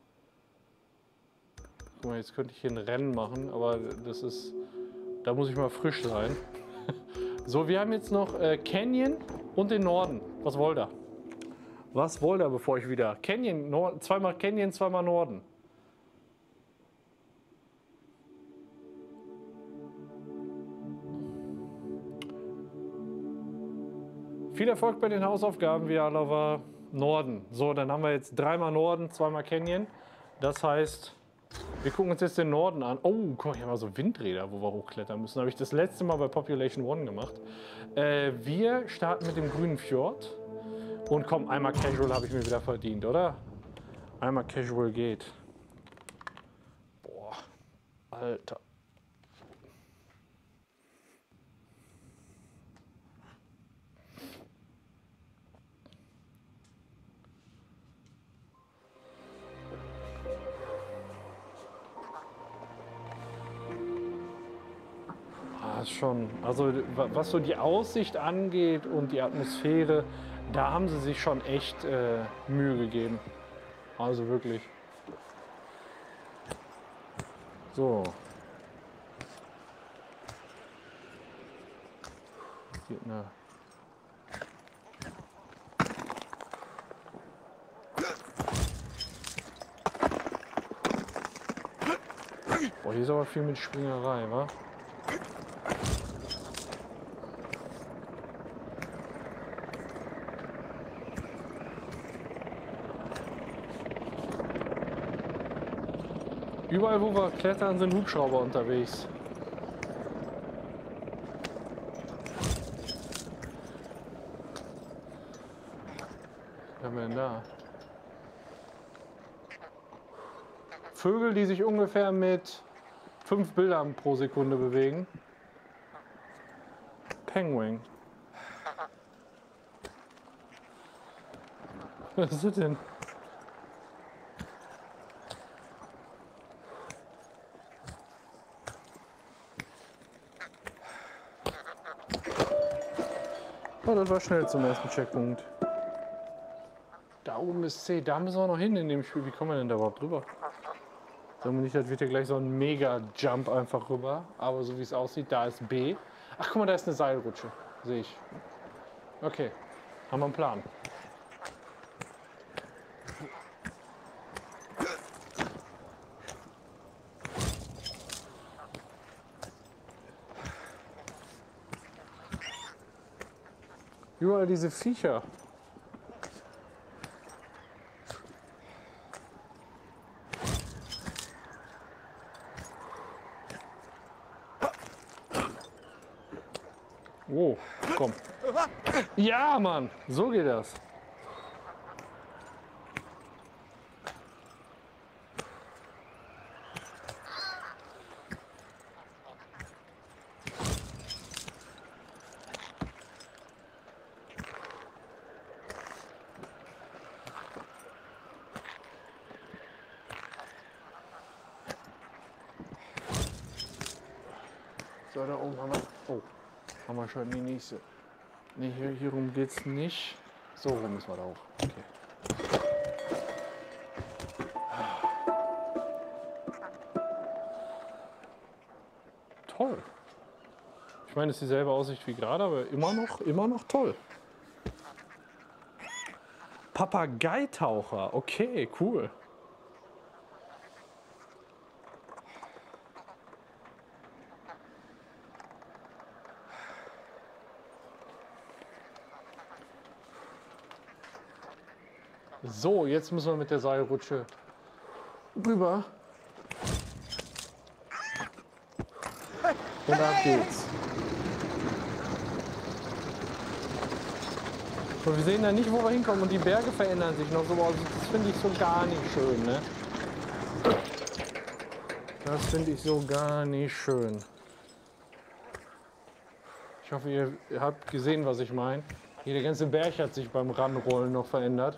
A: Guck mal, jetzt könnte ich hier ein Rennen machen, aber das ist, da muss ich mal frisch sein. So, wir haben jetzt noch Canyon und den Norden. Was wollt ihr? Was wollt ihr, bevor ich wieder? Canyon, zweimal Canyon, zweimal Norden. Viel Erfolg bei den Hausaufgaben, Vialova. Norden. So, dann haben wir jetzt 3-mal Norden, 2-mal Canyon. Das heißt, wir gucken uns jetzt den Norden an. Oh, guck mal, hier haben wir so Windräder, wo wir hochklettern müssen. Habe ich das letzte Mal bei Population One gemacht. Wir starten mit dem grünen Fjord. Und komm, einmal Casual habe ich mir wieder verdient, oder? Einmal Casual geht. Boah, Alter. Schon. Also was so die Aussicht angeht und die Atmosphäre, da haben sie sich schon echt Mühe gegeben. Also wirklich. So. Hier, ne. Boah, hier ist aber viel mit Springerei, wa? Überall, wo wir klettern, sind Hubschrauber unterwegs. Was haben wir denn da? Vögel, die sich ungefähr mit 5 Bildern pro Sekunde bewegen. Penguin. Was ist das denn? Oh, das war schnell zum ersten Checkpunkt. Da oben ist C, da müssen wir noch hin in dem Spiel. Wie kommen wir denn da überhaupt rüber? Sagen wir nicht, das wird hier gleich so ein Mega-Jump einfach rüber. Aber so wie es aussieht, da ist B. Ach, guck mal, da ist eine Seilrutsche. Sehe ich. Okay, haben wir einen Plan. Überall diese Viecher. Oh, komm. Ja, Mann, so geht das. So, da oben haben wir. Oh, haben wir schon die nächste. Ne, hier rum geht's nicht. So rum müssen wir da hoch. Okay. Toll. Ich meine, es ist dieselbe Aussicht wie gerade, aber immer noch toll. Papageitaucher. Okay, cool. So, jetzt müssen wir mit der Seilrutsche rüber. Und ab geht's. Und wir sehen da nicht, wo wir hinkommen und die Berge verändern sich noch so. Das finde ich so gar nicht schön, ne? Das finde ich so gar nicht schön. Ich hoffe, ihr habt gesehen, was ich meine. Hier, der ganze Berg hat sich beim Ranrollen noch verändert.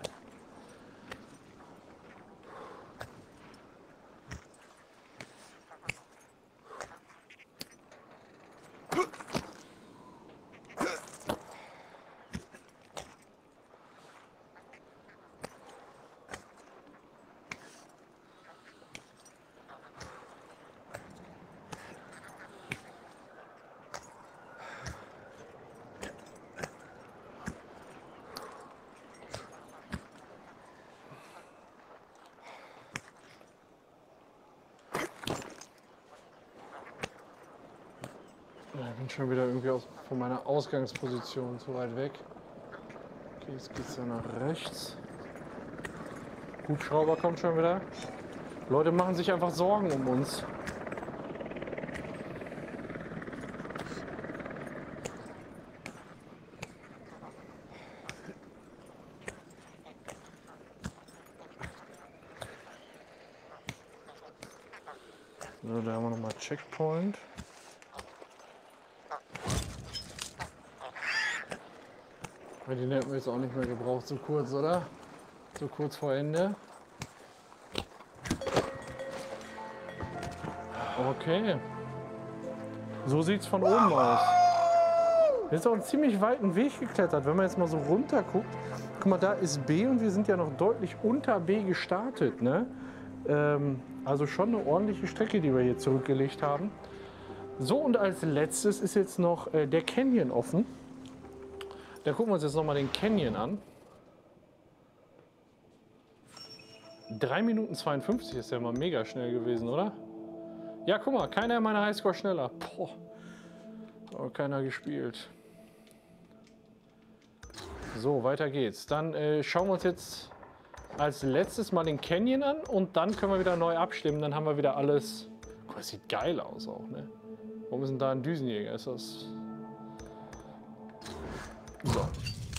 A: Ich bin schon wieder irgendwie von meiner Ausgangsposition zu weit weg. Okay, jetzt geht's ja nach rechts. Hubschrauber kommt schon wieder. Leute machen sich einfach Sorgen um uns. So, da haben wir nochmal Checkpoint. Den hätten wir jetzt auch nicht mehr gebraucht, so kurz, oder? So kurz vor Ende. Okay. So sieht es von oben aus. Wir sind auch einen ziemlich weiten Weg geklettert. Wenn man jetzt mal so runter guckt, guck mal, da ist B und wir sind ja noch deutlich unter B gestartet, ne? Also schon eine ordentliche Strecke, die wir hier zurückgelegt haben. So, und als letztes ist jetzt noch der Canyon offen. Da gucken wir uns jetzt noch mal den Canyon an. 3 Minuten 52 ist ja mal mega schnell gewesen, oder? Ja, guck mal, keiner in meiner Highscore schneller. Boah, aber keiner gespielt. So, weiter geht's. Dann schauen wir uns jetzt als letztes mal den Canyon an und dann können wir wieder neu abstimmen. Dann haben wir wieder alles. Guck mal, das sieht geil aus auch, ne? Warum ist denn da ein Düsenjäger? Ist das... So.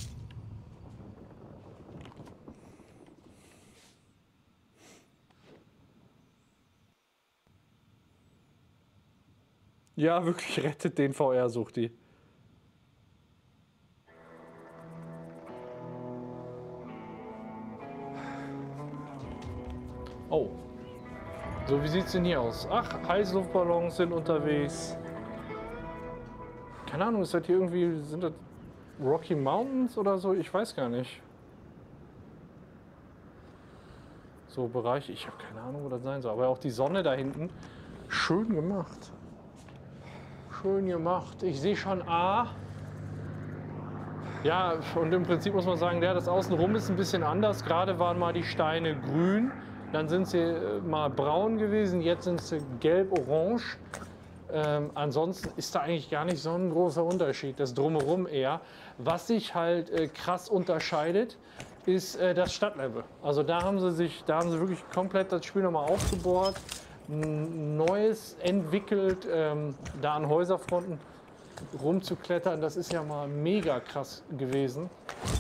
A: Ja, wirklich, rettet den VR-Suchti. Oh. So, wie sieht's denn hier aus? Ach, Heißluftballons sind unterwegs. Keine Ahnung, ist das hier irgendwie, sind das Rocky Mountains oder so? Ich weiß gar nicht. So, Bereich, ich habe keine Ahnung, wo das sein soll. Aber auch die Sonne da hinten, schön gemacht. Schön gemacht. Ich sehe schon A. Ja, und im Prinzip muss man sagen, ja, das Außenrum ist ein bisschen anders. Gerade waren mal die Steine grün, dann sind sie mal braun gewesen, jetzt sind sie gelb-orange. Ansonsten ist da eigentlich gar nicht so ein großer Unterschied, das Drumherum eher. Was sich halt krass unterscheidet, ist das Stadtlevel. Also da haben sie wirklich komplett das Spiel nochmal aufgebohrt, Neues entwickelt, da an Häuserfronten rumzuklettern, das ist ja mal mega krass gewesen.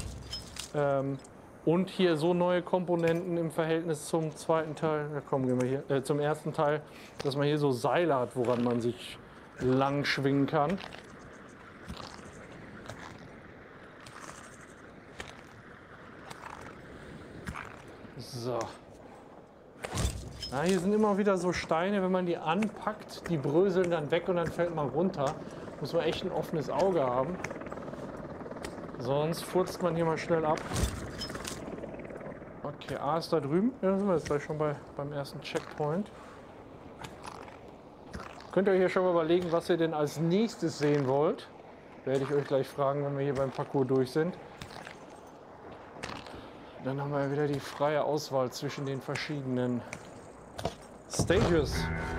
A: Und hier so neue Komponenten im Verhältnis zum zweiten Teil, ja, komm, gehen wir hier, zum ersten Teil, dass man hier so Seile hat, woran man sich lang schwingen kann. So. Ja, hier sind immer wieder so Steine, wenn man die anpackt, die bröseln dann weg und dann fällt man runter. Muss man echt ein offenes Auge haben. Sonst furzt man hier mal schnell ab. Okay, A ist da drüben. Ja, da sind wir jetzt gleich schon beim ersten Checkpoint. Könnt ihr euch ja schon mal überlegen, was ihr denn als nächstes sehen wollt. Werde ich euch gleich fragen, wenn wir hier beim Parcours durch sind. Dann haben wir ja wieder die freie Auswahl zwischen den verschiedenen Stages.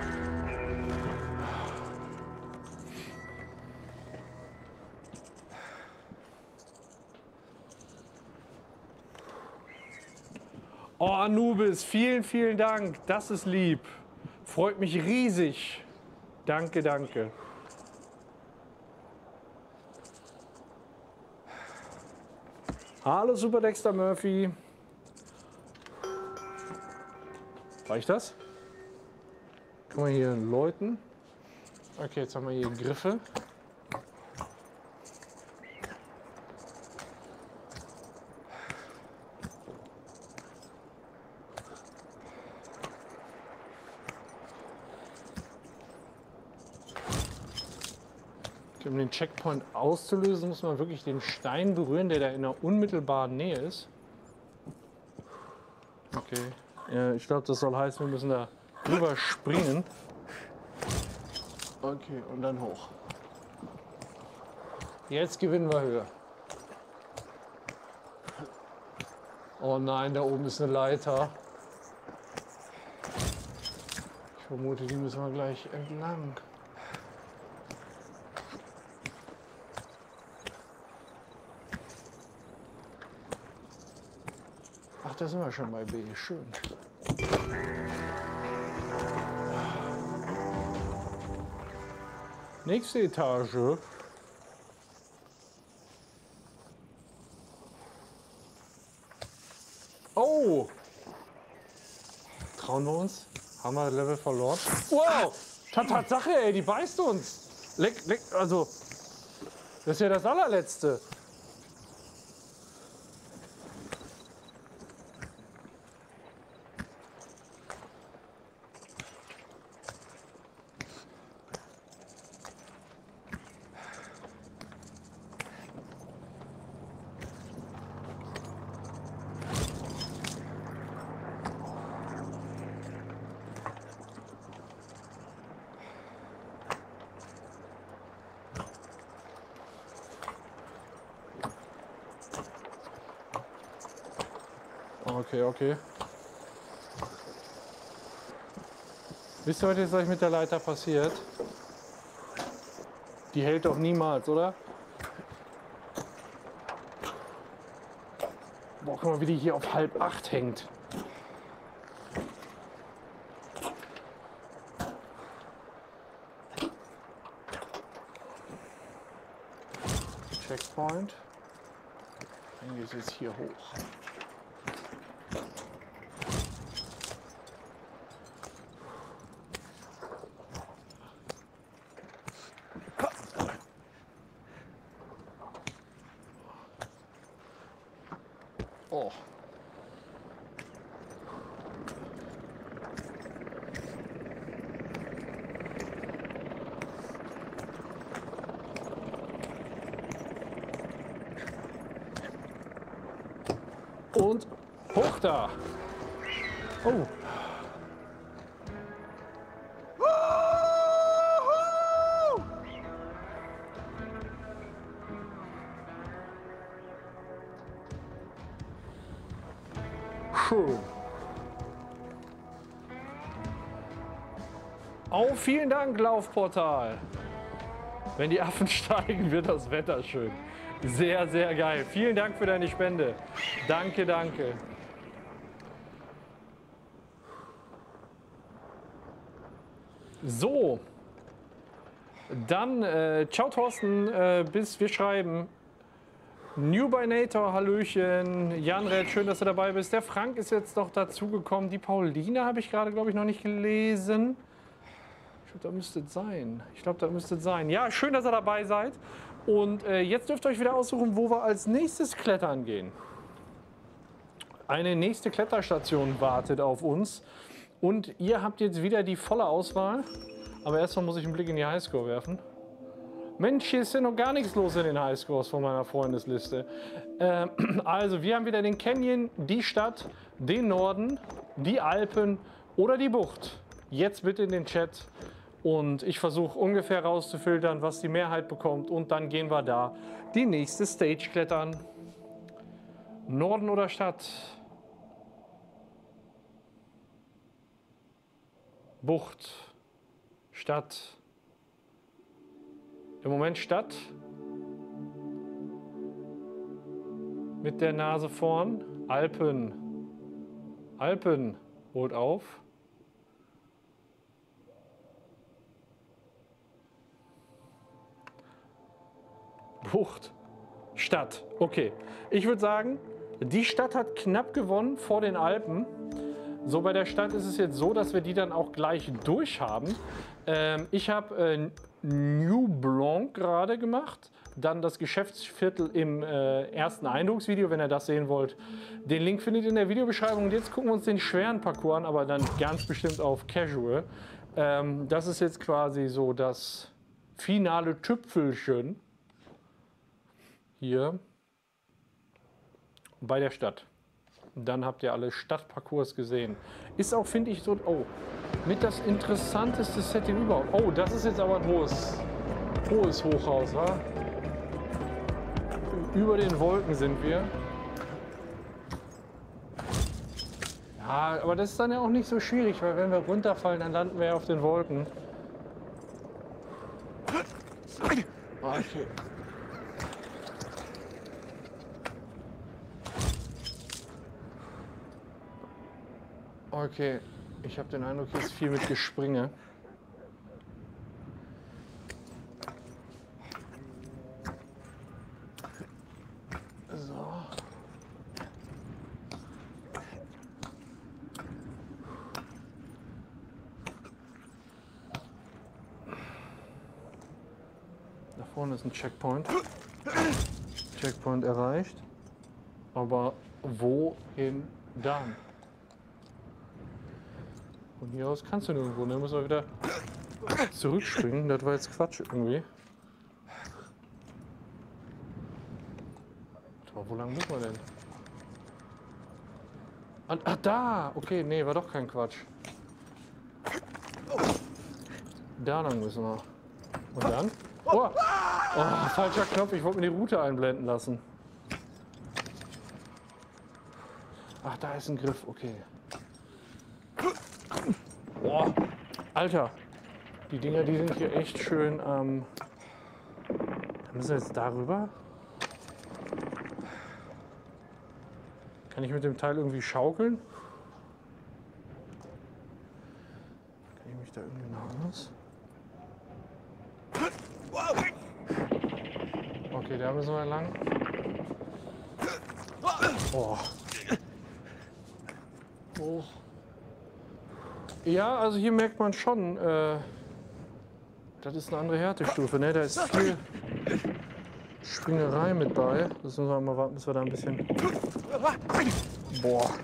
A: Oh, Anubis, vielen, vielen Dank. Das ist lieb. Freut mich riesig. Danke, danke. Hallo, Super Dexter Murphy. Reicht das? Kann man hier läuten? Okay, jetzt haben wir hier Griffe. Um den Checkpoint auszulösen, muss man wirklich den Stein berühren, der da in der unmittelbaren Nähe ist. Okay, ja, ich glaube, das soll heißen, wir müssen da drüber springen. Okay, und dann hoch. Jetzt gewinnen wir Höhe. Oh nein, da oben ist eine Leiter. Ich vermute, die müssen wir gleich entlang. da sind wir schon bei B. Schön. Nächste Etage. Oh! Trauen wir uns? Haben wir Level verloren? Wow! Tatsache, ey, die beißt uns! Leck, also, das ist ja das allerletzte. Okay, okay. Wisst ihr, was jetzt gleich mit der Leiter passiert? Die hält doch niemals, oder? Boah, guck mal, wie die hier auf 7:30 hängt. Checkpoint. Dann geht es jetzt hier hoch. Oh. Und hoch da. Oh. Schön. Oh, vielen Dank, Laufportal. Wenn die Affen steigen, wird das Wetter schön. Sehr, sehr geil. Vielen Dank für deine Spende. Danke, danke. So. Dann, ciao Thorsten, bis wir schreiben. New by Nator, Hallöchen. Jan Red, schön, dass du dabei bist. Der Frank ist jetzt noch dazugekommen. Die Pauline habe ich gerade, glaube ich, noch nicht gelesen. Ich glaube, da müsste es sein. Ja, schön, dass ihr dabei seid. Und jetzt dürft ihr euch wieder aussuchen, wo wir als nächstes klettern gehen. Eine nächste Kletterstation wartet auf uns. Und ihr habt jetzt wieder die volle Auswahl. Aber erstmal muss ich einen Blick in die Highscore werfen. Mensch, hier ist ja noch gar nichts los in den Highscores von meiner Freundesliste. Also, wir haben wieder den Canyon, die Stadt, den Norden, die Alpen oder die Bucht. Jetzt bitte in den Chat und ich versuche ungefähr rauszufiltern, was die Mehrheit bekommt und dann gehen wir da die nächste Stage klettern. Norden oder Stadt? Bucht, Stadt. Im Moment Stadt. Mit der Nase vorn. Alpen. Alpen holt auf. Bucht. Stadt. Okay. Ich würde sagen, die Stadt hat knapp gewonnen vor den Alpen. So, bei der Stadt ist es jetzt so, dass wir die dann auch gleich durch haben. Ich habe New Blanc gerade gemacht, dann das Geschäftsviertel im ersten Eindrucksvideo, wenn ihr das sehen wollt. Den Link findet ihr in der Videobeschreibung. Und jetzt gucken wir uns den schweren Parcours an, aber dann ganz bestimmt auf Casual. Das ist jetzt quasi so das finale Tüpfelchen hier bei der Stadt. Dann habt ihr alle Stadtparcours gesehen. Ist auch, finde ich, so, oh, mit das interessanteste Setting überhaupt. Oh, das ist jetzt aber ein hohes Hochhaus, wa? Über den Wolken sind wir. Ja, aber das ist dann ja auch nicht so schwierig, weil wenn wir runterfallen, dann landen wir ja auf den Wolken. Okay. Okay, ich habe den Eindruck, hier ist viel mit Gespringe. So. Da vorne ist ein Checkpoint. Checkpoint erreicht. Aber wohin dann? Von hier aus kannst du nirgendwo, ne? Müssen wir wieder zurückspringen. Das war jetzt Quatsch irgendwie. Aber wo lang müssen wir denn? Ah, da! Okay, nee, war doch kein Quatsch. Da lang müssen wir. Und dann? Oh, oh, falscher Knopf. Ich wollte mir die Route einblenden lassen. Ach, da ist ein Griff. Okay. Boah, Alter. Die Dinger, die sind hier echt schön. Da müssen wir jetzt darüber. Kann ich mit dem Teil irgendwie schaukeln? Kann ich mich da irgendwie noch anders? Okay, da müssen wir lang. Oh. Oh. Ja, also hier merkt man schon, das ist eine andere Härtestufe, ne? Da ist viel Springerei mit bei. Das müssen wir mal warten, bis wir da ein bisschen... Boah.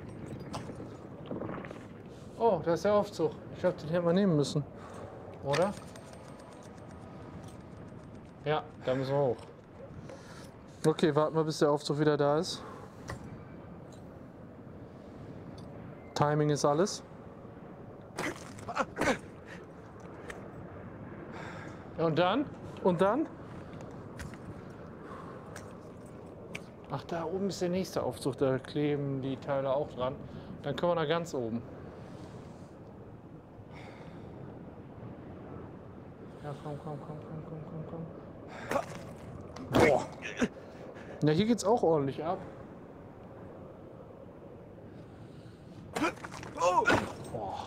A: Oh, da ist der Aufzug. Ich glaube, den hätten wir nehmen müssen. Oder? Ja, da müssen wir hoch. Okay, warten wir, bis der Aufzug wieder da ist. Timing ist alles. Ja, und dann? Und dann? Ach, da oben ist der nächste Aufzug. Da kleben die Teile auch dran. Dann können wir da ganz oben. Ja, komm. Boah. Ja, hier geht's auch ordentlich ab. Boah.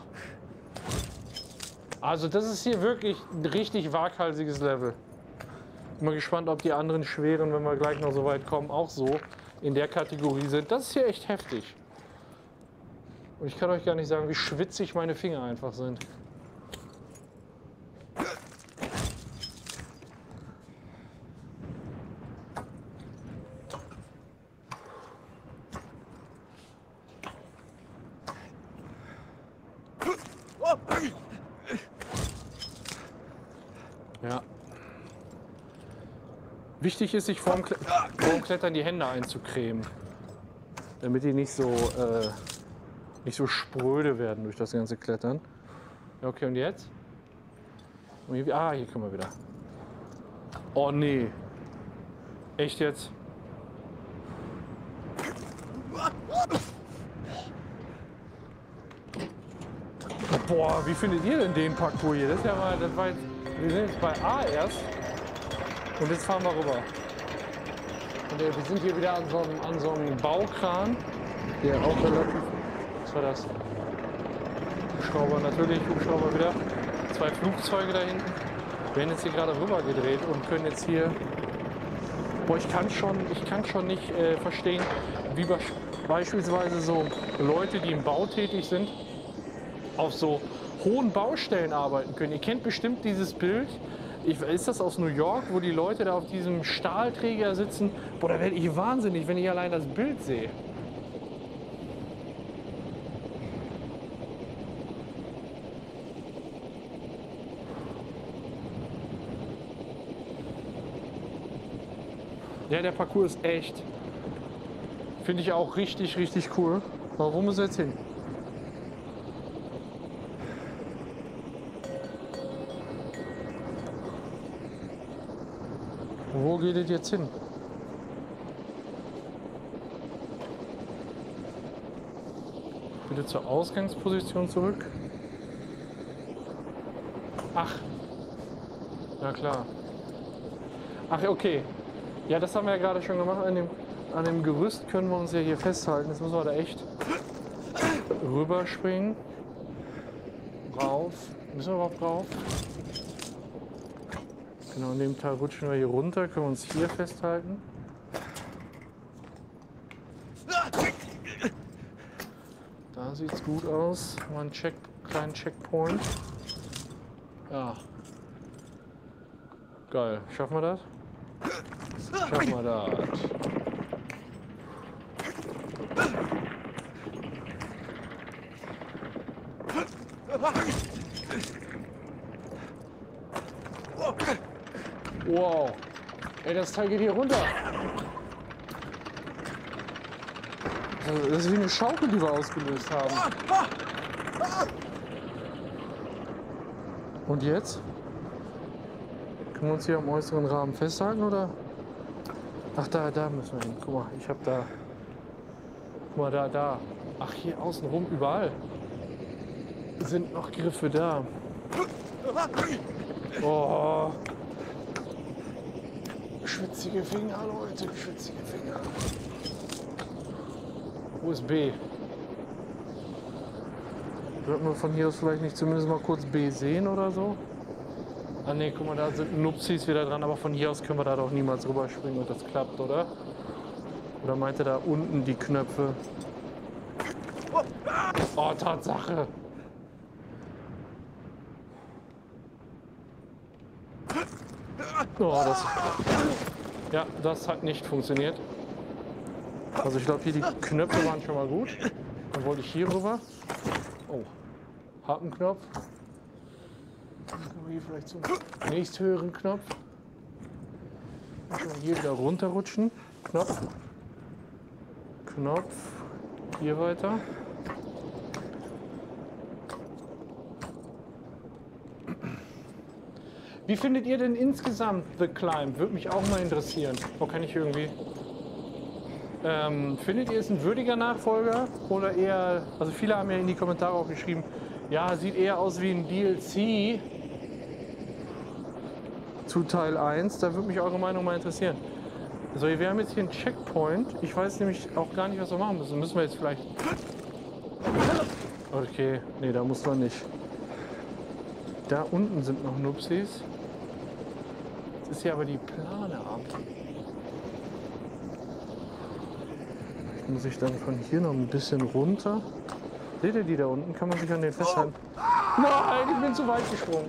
A: Also das ist hier wirklich ein richtig waghalsiges Level. Bin mal gespannt, ob die anderen schweren, wenn wir gleich noch so weit kommen, auch so in der Kategorie sind. Das ist hier echt heftig. Und ich kann euch gar nicht sagen, wie schwitzig meine Finger einfach sind. Ja. Wichtig ist, sich vorm Klettern die Hände einzucremen, damit die nicht so spröde werden durch das ganze Klettern. Ja, okay, und jetzt? Und hier können wir wieder. Oh nee. Echt jetzt? Boah, wie findet ihr denn den Parcours hier? Das ist ja mal, wir sind jetzt bei A erst und jetzt fahren wir rüber. Und wir sind hier wieder an so einem Baukran, der auch relativ... Was war das? Hubschrauber, natürlich, Hubschrauber wieder. 2 Flugzeuge da hinten. Wir werden jetzt hier gerade rüber gedreht und können jetzt hier... Boah, ich kann schon nicht verstehen, wie beispielsweise so Leute, die im Bau tätig sind, auf so hohen Baustellen arbeiten können. Ihr kennt bestimmt dieses Bild. Ist das aus New York, wo die Leute da auf diesem Stahlträger sitzen? Boah, da werde ich wahnsinnig, wenn ich allein das Bild sehe. Ja, der Parcours ist echt. Finde ich auch richtig, richtig cool. Aber wo müssen wir jetzt hin? Wo geht es jetzt hin? Bitte zur Ausgangsposition zurück. Ach. Na klar. Ach, okay. Ja, das haben wir ja gerade schon gemacht. An dem Gerüst können wir uns ja hier festhalten. Jetzt müssen wir da echt rüberspringen. Rauf. Müssen wir überhaupt rauf? Genau, in dem Teil rutschen wir hier runter. Können wir uns hier festhalten. Da sieht's gut aus. Mal einen kleinen Checkpoint. Ja. Geil. Schaffen wir das? Schaffen wir das. Wow. Ey, das Teil geht hier runter. Das ist wie eine Schaukel, die wir ausgelöst haben. Und jetzt? Können wir uns hier am äußeren Rahmen festhalten, oder? Ach, da müssen wir hin. Guck mal, ich hab da... Guck mal, da. Ach, hier außenrum, überall sind noch Griffe da. Oh. Schwitzige Finger, Leute, schwitzige Finger. Wo ist B? Sollten wir von hier aus vielleicht nicht zumindest mal kurz B sehen oder so? Ah ne, guck mal, da sind Nupsis wieder dran, aber von hier aus können wir da doch niemals rüberspringen und das klappt, oder? Oder meint er da unten die Knöpfe? Oh, Tatsache! Oh, das hat nicht funktioniert. Also ich glaube hier die Knöpfe waren schon mal gut. Dann wollte ich hier rüber. Oh, Hackenknopf. Dann können wir hier vielleicht zum nächsthöheren Knopf. Dann können wir hier wieder runterrutschen. Knopf. Knopf. Hier weiter. Wie findet ihr denn insgesamt The Climb? Würde mich auch mal interessieren. Wo kann ich irgendwie... findet ihr es ein würdiger Nachfolger oder eher... Also viele haben ja in die Kommentare auch geschrieben, ja, sieht eher aus wie ein DLC zu Teil 1. Da würde mich eure Meinung mal interessieren. So, wir haben jetzt hier einen Checkpoint. Ich weiß nämlich auch gar nicht, was wir machen müssen. Müssen wir jetzt vielleicht... Okay, nee, da muss man nicht. Da unten sind noch Nupsis. Jetzt ist hier aber die Plane ab. Jetzt muss ich dann von hier noch ein bisschen runter. Seht ihr die da unten? Kann man sich an den festhalten? Nein, ich bin zu weit gesprungen.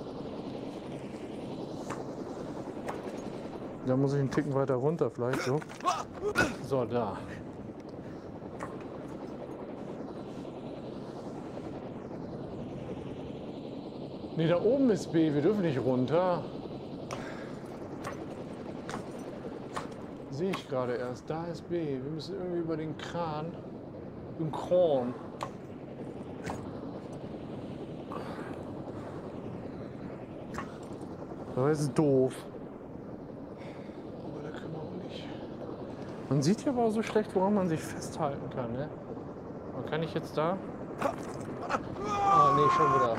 A: Da muss ich einen Ticken weiter runter vielleicht so. So, da. Ne, da oben ist B, wir dürfen nicht runter. Sehe ich gerade erst, da ist B. Wir müssen irgendwie über den Kran. Im Kran. Das ist doof. Aber da können wir auch nicht. Man sieht hier aber auch so schlecht, woran man sich festhalten kann, ne? Aber kann ich jetzt da? Ah, nee, schon wieder.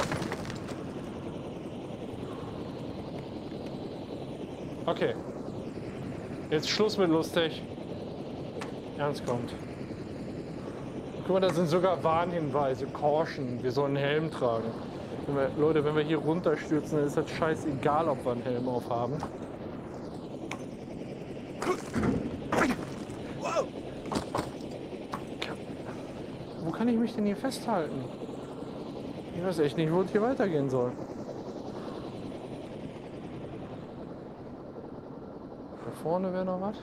A: Okay. Jetzt Schluss mit lustig. Ernst kommt. Guck mal, da sind sogar Warnhinweise. Caution, wir sollen einen Helm tragen. Leute, wenn wir hier runterstürzen, dann ist das scheißegal, ob wir einen Helm aufhaben. Wo kann ich mich denn hier festhalten? Ich weiß echt nicht, wo es hier weitergehen soll. Da vorne wäre noch was.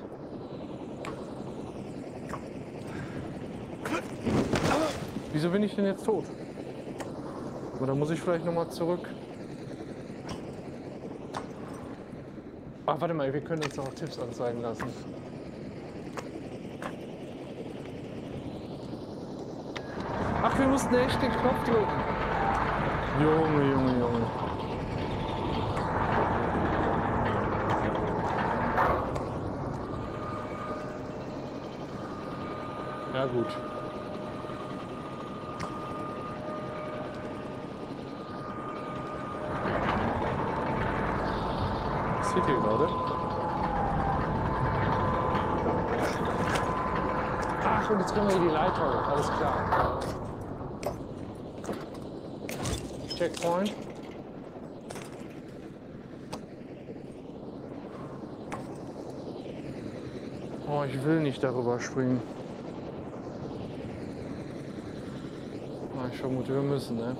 A: Wieso bin ich denn jetzt tot? Oder muss ich vielleicht nochmal zurück? Ach, warte mal, wir können uns noch Tipps anzeigen lassen. Ach, wir mussten echt den Knopf drücken. Junge, Junge, Junge. Ja, gut. Was sieht ihr gerade? Ach, und jetzt können wir hier die Leiter hoch, alles klar. Checkpoint. Oh, ich will nicht darüber springen. Oh, ich vermute, wir müssen, ne?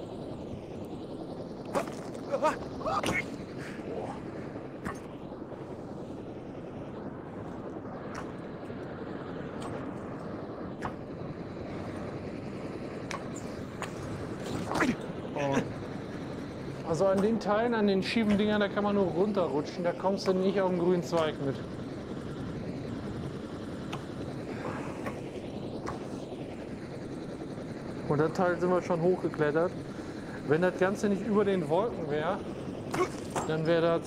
A: Oh. Also an den Teilen, an den schiefen Dingern, da kann man nur runterrutschen, da kommst du nicht auf den grünen Zweig mit. Und das Teil sind wir schon hochgeklettert. Wenn das Ganze nicht über den Wolken wäre, dann wäre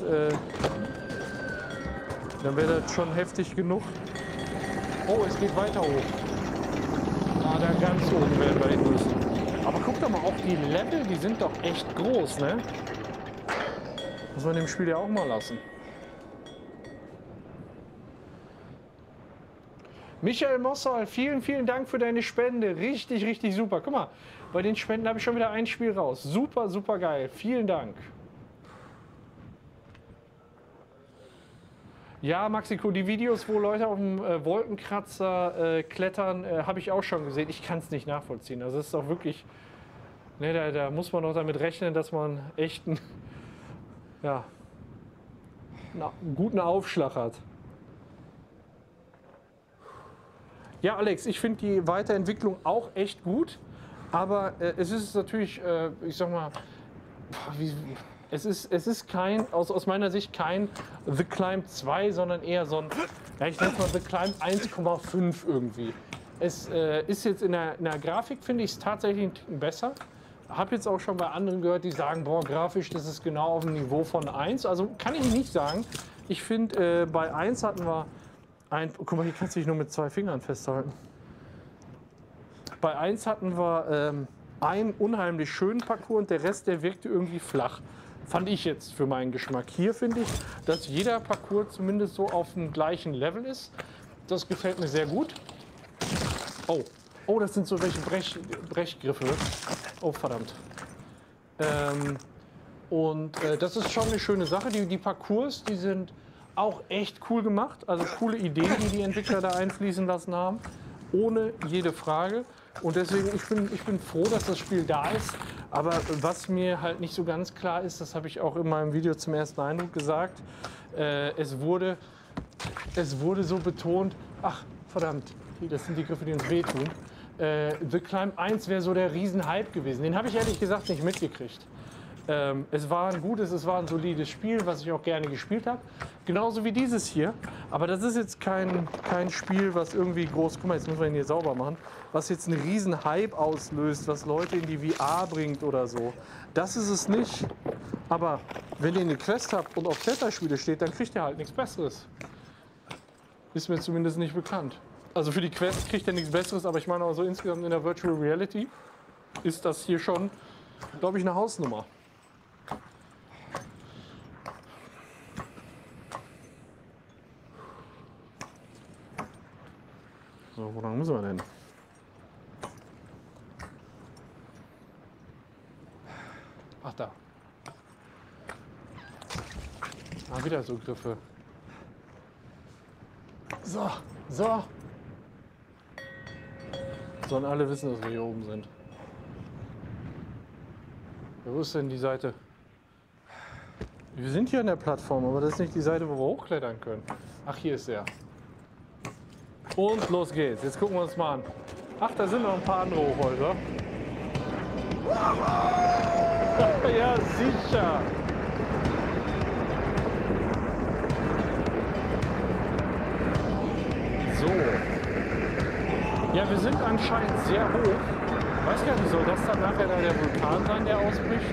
A: das schon heftig genug. Oh, es geht weiter hoch. Ah, da ganz oben werden wir hin müssen. Aber guck doch mal, auch die Level, die sind doch echt groß, ne? Muss man dem Spiel ja auch mal lassen. Michael Mossal, vielen, vielen Dank für deine Spende. Richtig, richtig super. Guck mal, bei den Spenden habe ich schon wieder ein Spiel raus. Super, super geil. Vielen Dank. Ja, Maxiko, die Videos, wo Leute auf dem Wolkenkratzer klettern, habe ich auch schon gesehen. Ich kann es nicht nachvollziehen. Also es ist doch wirklich, ne, da muss man doch damit rechnen, dass man echt einen guten Aufschlag hat. Ja, Alex, ich finde die Weiterentwicklung auch echt gut, aber es ist natürlich, ich sag mal, es ist kein, aus meiner Sicht kein The Climb 2, sondern eher so ein, ja, ich nenne es mal The Climb 1,5 irgendwie. Es ist jetzt in der Grafik, finde ich es tatsächlich ein Ticken besser. Habe jetzt auch schon bei anderen gehört, die sagen, boah, grafisch, das ist genau auf dem Niveau von 1. Also kann ich nicht sagen. Ich finde, bei 1 hatten wir guck mal, hier kannst du dich nur mit 2 Fingern festhalten. Bei 1 hatten wir einen unheimlich schönen Parcours und der Rest, der wirkte irgendwie flach. Fand ich jetzt für meinen Geschmack. Hier finde ich, dass jeder Parcours zumindest so auf dem gleichen Level ist. Das gefällt mir sehr gut. Oh, oh, das sind so welche Brechgriffe. Oh, verdammt. Das ist schon eine schöne Sache. Die Parcours, die sind auch echt cool gemacht. Also coole Ideen, die die Entwickler da einfließen lassen haben. Ohne jede Frage. Und deswegen, ich bin froh, dass das Spiel da ist. Aber was mir halt nicht so ganz klar ist, das habe ich auch in meinem Video zum ersten Eindruck gesagt, es wurde so betont, ach verdammt, das sind die Griffe, die uns wehtun. The Climb 1 wäre so der Riesenhype gewesen. Den habe ich ehrlich gesagt nicht mitgekriegt. Es war ein gutes, es war ein solides Spiel, was ich auch gerne gespielt habe. Genauso wie dieses hier. Aber das ist jetzt kein Spiel, was irgendwie groß, guck mal, jetzt muss man ihn hier sauber machen, was jetzt einen riesen Hype auslöst, was Leute in die VR bringt oder so. Das ist es nicht. Aber wenn ihr eine Quest habt und auf Kletterspiele steht, dann kriegt ihr halt nichts Besseres. Ist mir zumindest nicht bekannt. Also für die Quest kriegt ihr nichts Besseres, aber ich meine auch so insgesamt in der Virtual Reality ist das hier schon, glaube ich, eine Hausnummer. So, wo lang müssen wir denn? Ach, da. Ah, wieder so Griffe. So, so. Sollen alle wissen, dass wir hier oben sind. Ja, wo ist denn die Seite? Wir sind hier an der Plattform, aber das ist nicht die Seite, wo wir hochklettern können. Ach, hier ist er. Und los geht's. Jetzt gucken wir uns mal an. Ach, da sind noch ein paar andere Hochhäuser. Ja, sicher. So. Ja, wir sind anscheinend sehr hoch. Ich weiß gar nicht, soll das dann nachher der Vulkan sein, der ausbricht?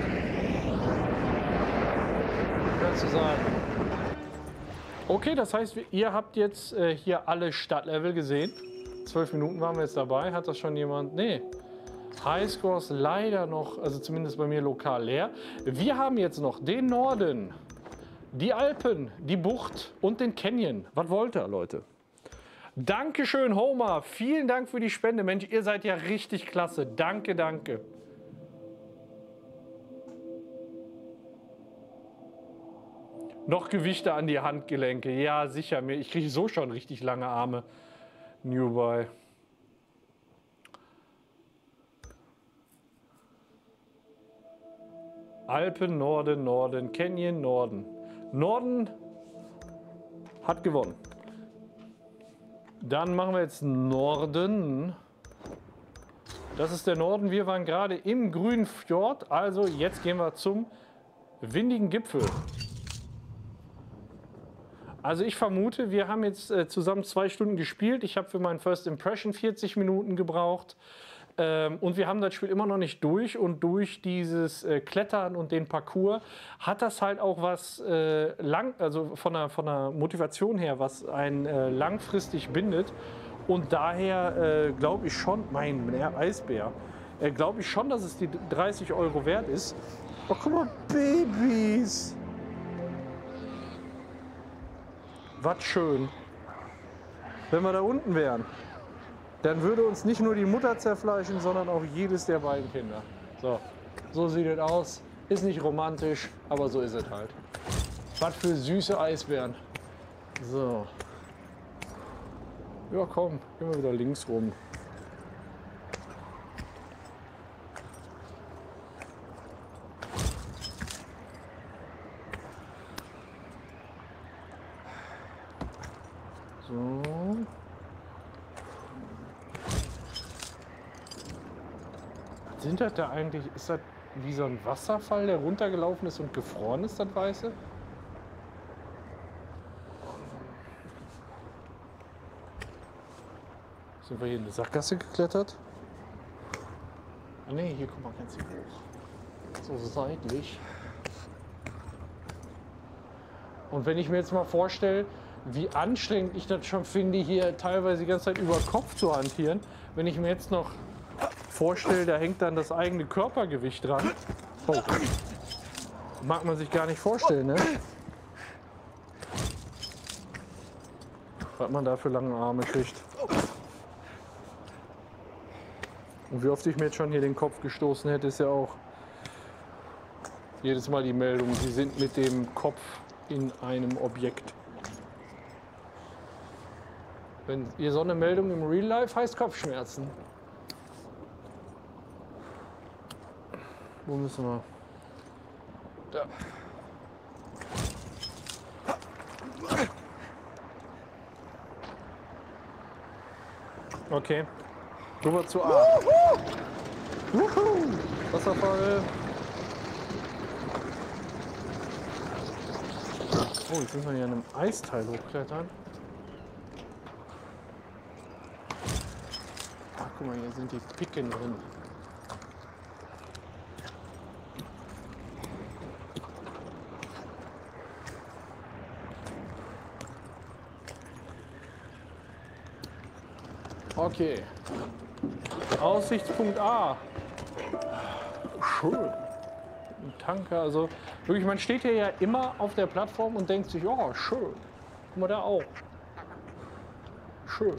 A: Kannst du sagen. Okay, das heißt, ihr habt jetzt hier alle Stadtlevel gesehen. 12 Minuten waren wir jetzt dabei. Hat das schon jemand? Nee. Highscores leider noch, also zumindest bei mir lokal leer. Wir haben jetzt noch den Norden, die Alpen, die Bucht und den Canyon. Was wollt ihr, Leute? Dankeschön, Homer. Vielen Dank für die Spende. Mensch, ihr seid ja richtig klasse. Danke, danke. Noch Gewichte an die Handgelenke. Ja, sicher. Ich kriege so schon richtig lange Arme. Newby. Alpen, Norden, Norden, Canyon, Norden. Norden hat gewonnen. Dann machen wir jetzt Norden. Das ist der Norden. Wir waren gerade im grünen Fjord. Also jetzt gehen wir zum windigen Gipfel. Also ich vermute, wir haben jetzt zusammen 2 Stunden gespielt. Ich habe für meinen First Impression 40 Minuten gebraucht. Und wir haben das Spiel immer noch nicht durch. Und durch dieses Klettern und den Parcours hat das halt auch was also von der Motivation her, was einen langfristig bindet. Und daher glaube ich schon, mein Eisbär, glaube ich schon, dass es die 30 € wert ist. Oh, guck mal, Babys! Was schön. Wenn wir da unten wären, dann würde uns nicht nur die Mutter zerfleischen, sondern auch jedes der beiden Kinder. So sieht es aus. Ist nicht romantisch, aber so ist es halt. Was für süße Eisbären. So. Ja, komm, gehen wir wieder links rum. So. Was sind das da eigentlich? Ist das wie so ein Wasserfall, der runtergelaufen ist und gefroren ist, das Weiße? Sind wir hier in eine Sackgasse geklettert? Ah ne, hier guck mal ganz hoch. So seitlich. Und wenn ich mir jetzt mal vorstelle, wie anstrengend ich das schon finde, hier teilweise die ganze Zeit über Kopf zu hantieren, wenn ich mir jetzt noch vorstelle, da hängt dann das eigene Körpergewicht dran. Oh. Mag man sich gar nicht vorstellen, ne? Was man da für lange Arme kriegt. Und wie oft ich mir jetzt schon hier den Kopf gestoßen hätte, ist ja auch jedes Mal die Meldung, Sie sind mit dem Kopf in einem Objekt. Wenn ihr so eine Meldung im Real Life heißt Kopfschmerzen. Wo müssen wir? Da. Okay. Rüber zu A. Wasserfall. Oh, jetzt sind wir hier an einem Eisteil hochklettern. Ach, guck mal, hier sind die Picken drin. Okay. Aussichtspunkt A. Schön. Ein Tanker, also wirklich, man steht hier ja immer auf der Plattform und denkt sich, oh, schön. Guck mal da auch. Schön.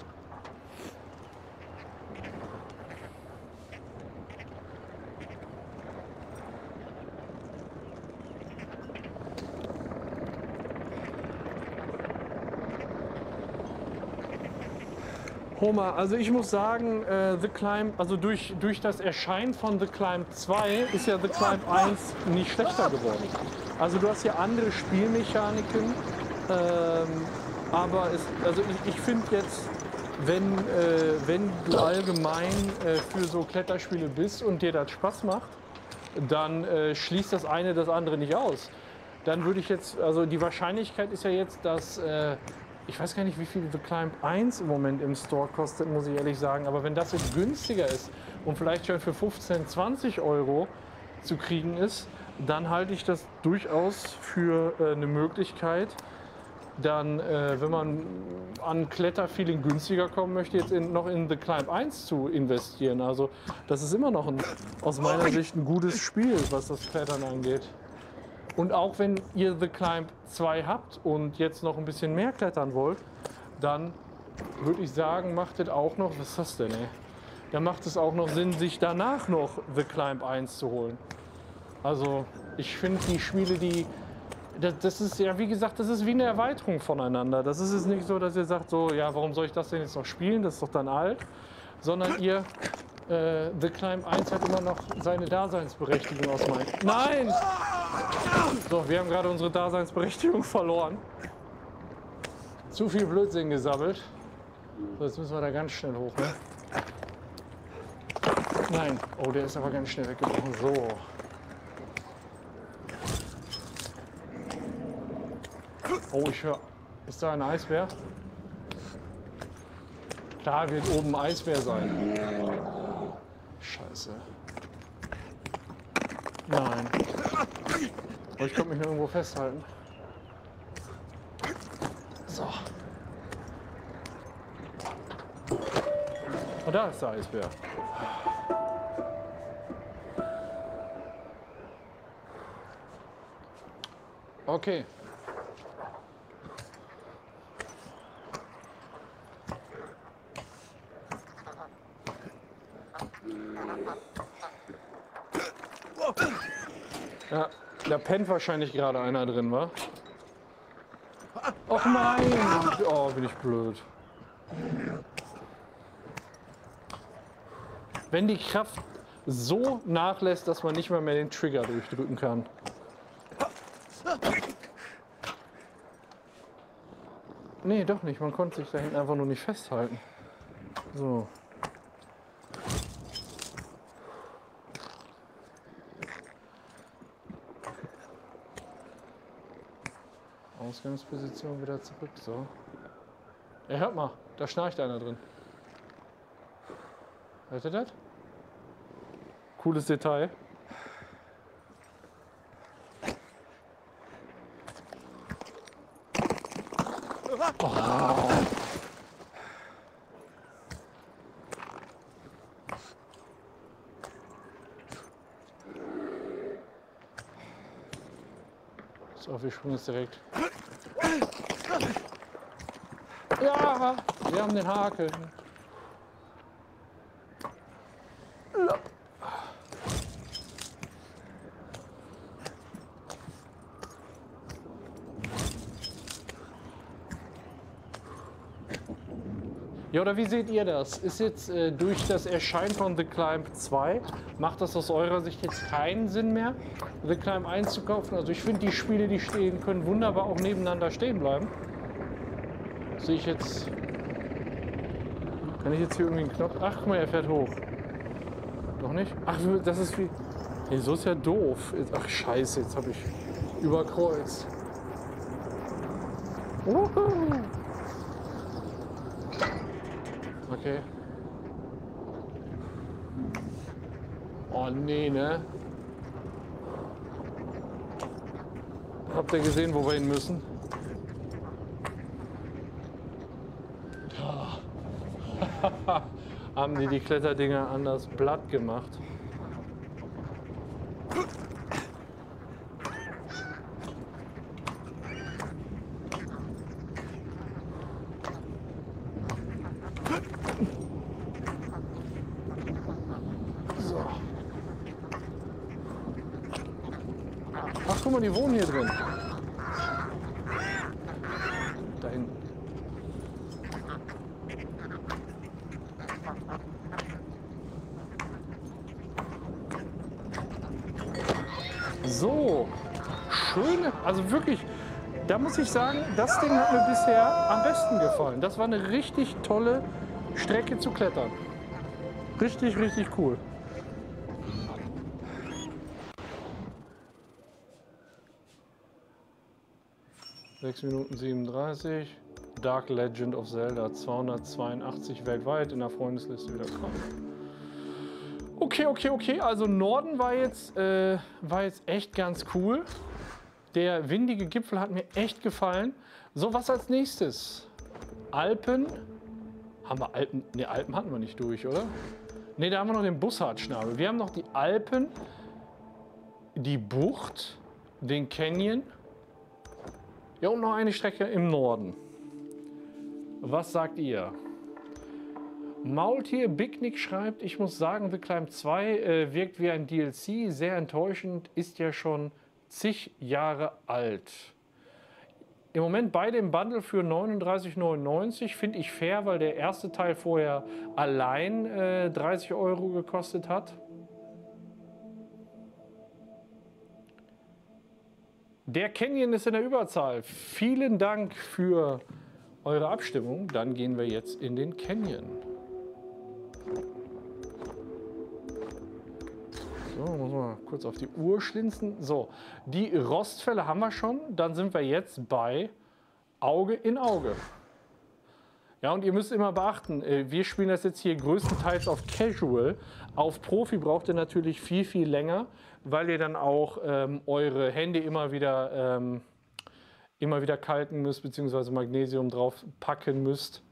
A: Homer, also ich muss sagen, The Climb, also durch das Erscheinen von The Climb 2 ist ja The Climb 1 nicht schlechter geworden. Also du hast ja andere Spielmechaniken, aber ich finde jetzt, wenn du allgemein für so Kletterspiele bist und dir das Spaß macht, dann schließt das eine das andere nicht aus. Dann würde ich jetzt, also die Wahrscheinlichkeit ist ja jetzt, dass ich weiß gar nicht, wie viel The Climb 1 im Moment im Store kostet, muss ich ehrlich sagen. Aber wenn das jetzt günstiger ist und vielleicht schon für 15, 20 € zu kriegen ist, dann halte ich das durchaus für eine Möglichkeit, dann, wenn man an Kletterfeeling günstiger kommen möchte, jetzt noch in The Climb 1 zu investieren. Also das ist immer noch aus meiner Sicht ein gutes Spiel, was das Klettern angeht. Und auch wenn ihr The Climb 2 habt und jetzt noch ein bisschen mehr klettern wollt, dann würde ich sagen, macht es auch noch, was ist das denn, ey? Dann macht es auch noch Sinn, sich danach noch The Climb 1 zu holen. Also ich finde die Spiele, die
B: Das ist ja, wie gesagt, das ist wie eine Erweiterung voneinander. Das ist jetzt nicht so, dass ihr sagt, so, ja, warum soll ich das denn jetzt noch spielen? Das ist doch dann alt. Sondern ihr, The Climb 1 hat immer noch seine Daseinsberechtigung aus meinem. Nein! So, wir haben gerade unsere Daseinsberechtigung verloren. Zu viel Blödsinn gesammelt. So, jetzt müssen wir da ganz schnell hoch, ne? Nein. Oh, der ist aber ganz schnell weggebrochen. So. Oh, ich höre. Ist da ein Eisbär? Klar wird oben ein Eisbär sein. Scheiße. Nein. Oh, ich konnte mich nur irgendwo festhalten. So. Und da ist der Eisbär. Okay. Ja, da pennt wahrscheinlich gerade einer drin, wa? Och nein! Oh, bin ich blöd. Wenn die Kraft so nachlässt, dass man nicht mal mehr den Trigger durchdrücken kann. Nee, doch nicht. Man konnte sich da hinten einfach nur nicht festhalten. So. Ausgangsposition wieder zurück. So. Ja, hört mal, da schnarcht einer drin. Hört ihr das? Cooles Detail. Oh. So, wir springen jetzt direkt. Ja, wir haben den Haken. Ja, oder wie seht ihr das? Ist jetzt durch das Erscheinen von The Climb 2, macht das aus eurer Sicht jetzt keinen Sinn mehr, The Climb 1 zu kaufen? Also ich finde, die Spiele, die stehen, können wunderbar auch nebeneinander stehen bleiben. Sehe ich jetzt... Kann ich jetzt hier irgendwie einen Knopf... Ach, guck mal, er fährt hoch. Noch nicht? Ach, das ist wie... Hey, so ist ja doof. Ach, scheiße, jetzt habe ich überkreuzt. Okay. Oh nee, ne? Habt ihr gesehen, wo wir hin müssen? Haben die Kletterdinger an das Blatt gemacht? So. Ach, guck mal, die wohnen hier drin. Da hinten. So, schöne, also wirklich, da muss ich sagen, das Ding hat mir bisher am besten gefallen. Das war eine richtig tolle Strecke zu klettern. Richtig, richtig cool. (6 Minuten 37). Dark Legend of Zelda 282 weltweit in der Freundesliste wieder kommen. Okay. Also Norden war jetzt echt ganz cool. Der windige Gipfel hat mir echt gefallen. So, was als nächstes? Alpen. Haben wir Alpen? Ne, Alpen hatten wir nicht durch, oder? Ne, da haben wir noch den Bussardschnabel. Wir haben noch die Alpen, die Bucht, den Canyon. Ja, und noch eine Strecke im Norden. Was sagt ihr? Maultier Big Nick schreibt, ich muss sagen, The Climb 2 wirkt wie ein DLC, sehr enttäuschend, ist ja schon zig Jahre alt. Im Moment beide im Bundle für 39,99 finde ich fair, weil der erste Teil vorher allein 30 Euro gekostet hat. Der Canyon ist in der Überzahl. Vielen Dank für eure Abstimmung. Dann gehen wir jetzt in den Canyon. So, muss man kurz auf die Uhr schlinzen. So, die Rostfälle haben wir schon. Dann sind wir jetzt bei Auge in Auge. Ja, und ihr müsst immer beachten, wir spielen das jetzt hier größtenteils auf Casual. Auf Profi braucht ihr natürlich viel, viel länger, weil ihr dann auch eure Hände immer wieder kalken müsst, beziehungsweise Magnesium drauf packen müsst.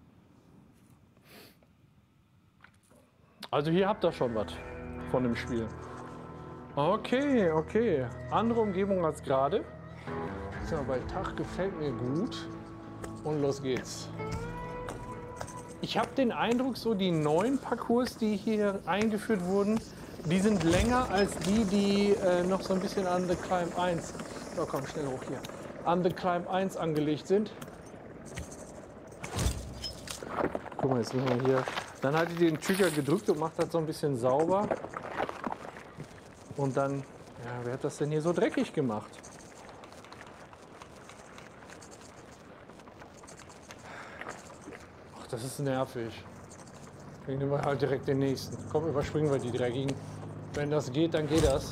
B: Also hier habt ihr schon was von dem Spiel. Okay, okay. Andere Umgebung als gerade. Ist ja bei Tag, gefällt mir gut. Und los geht's. Ich habe den Eindruck, so die neuen Parcours, die hier eingeführt wurden, die sind länger als die noch so ein bisschen an The Climb 1, oh komm, schnell hoch hier, an The Climb 1 angelegt sind. Guck mal, jetzt müssen wir hier, dann haltet ihr den Trigger gedrückt und macht das so ein bisschen sauber. Und dann, ja, wer hat das denn hier so dreckig gemacht? Ach, das ist nervig. Dann nehmen wir halt direkt den nächsten. Komm, überspringen wir die dreckigen. Wenn das geht, dann geht das.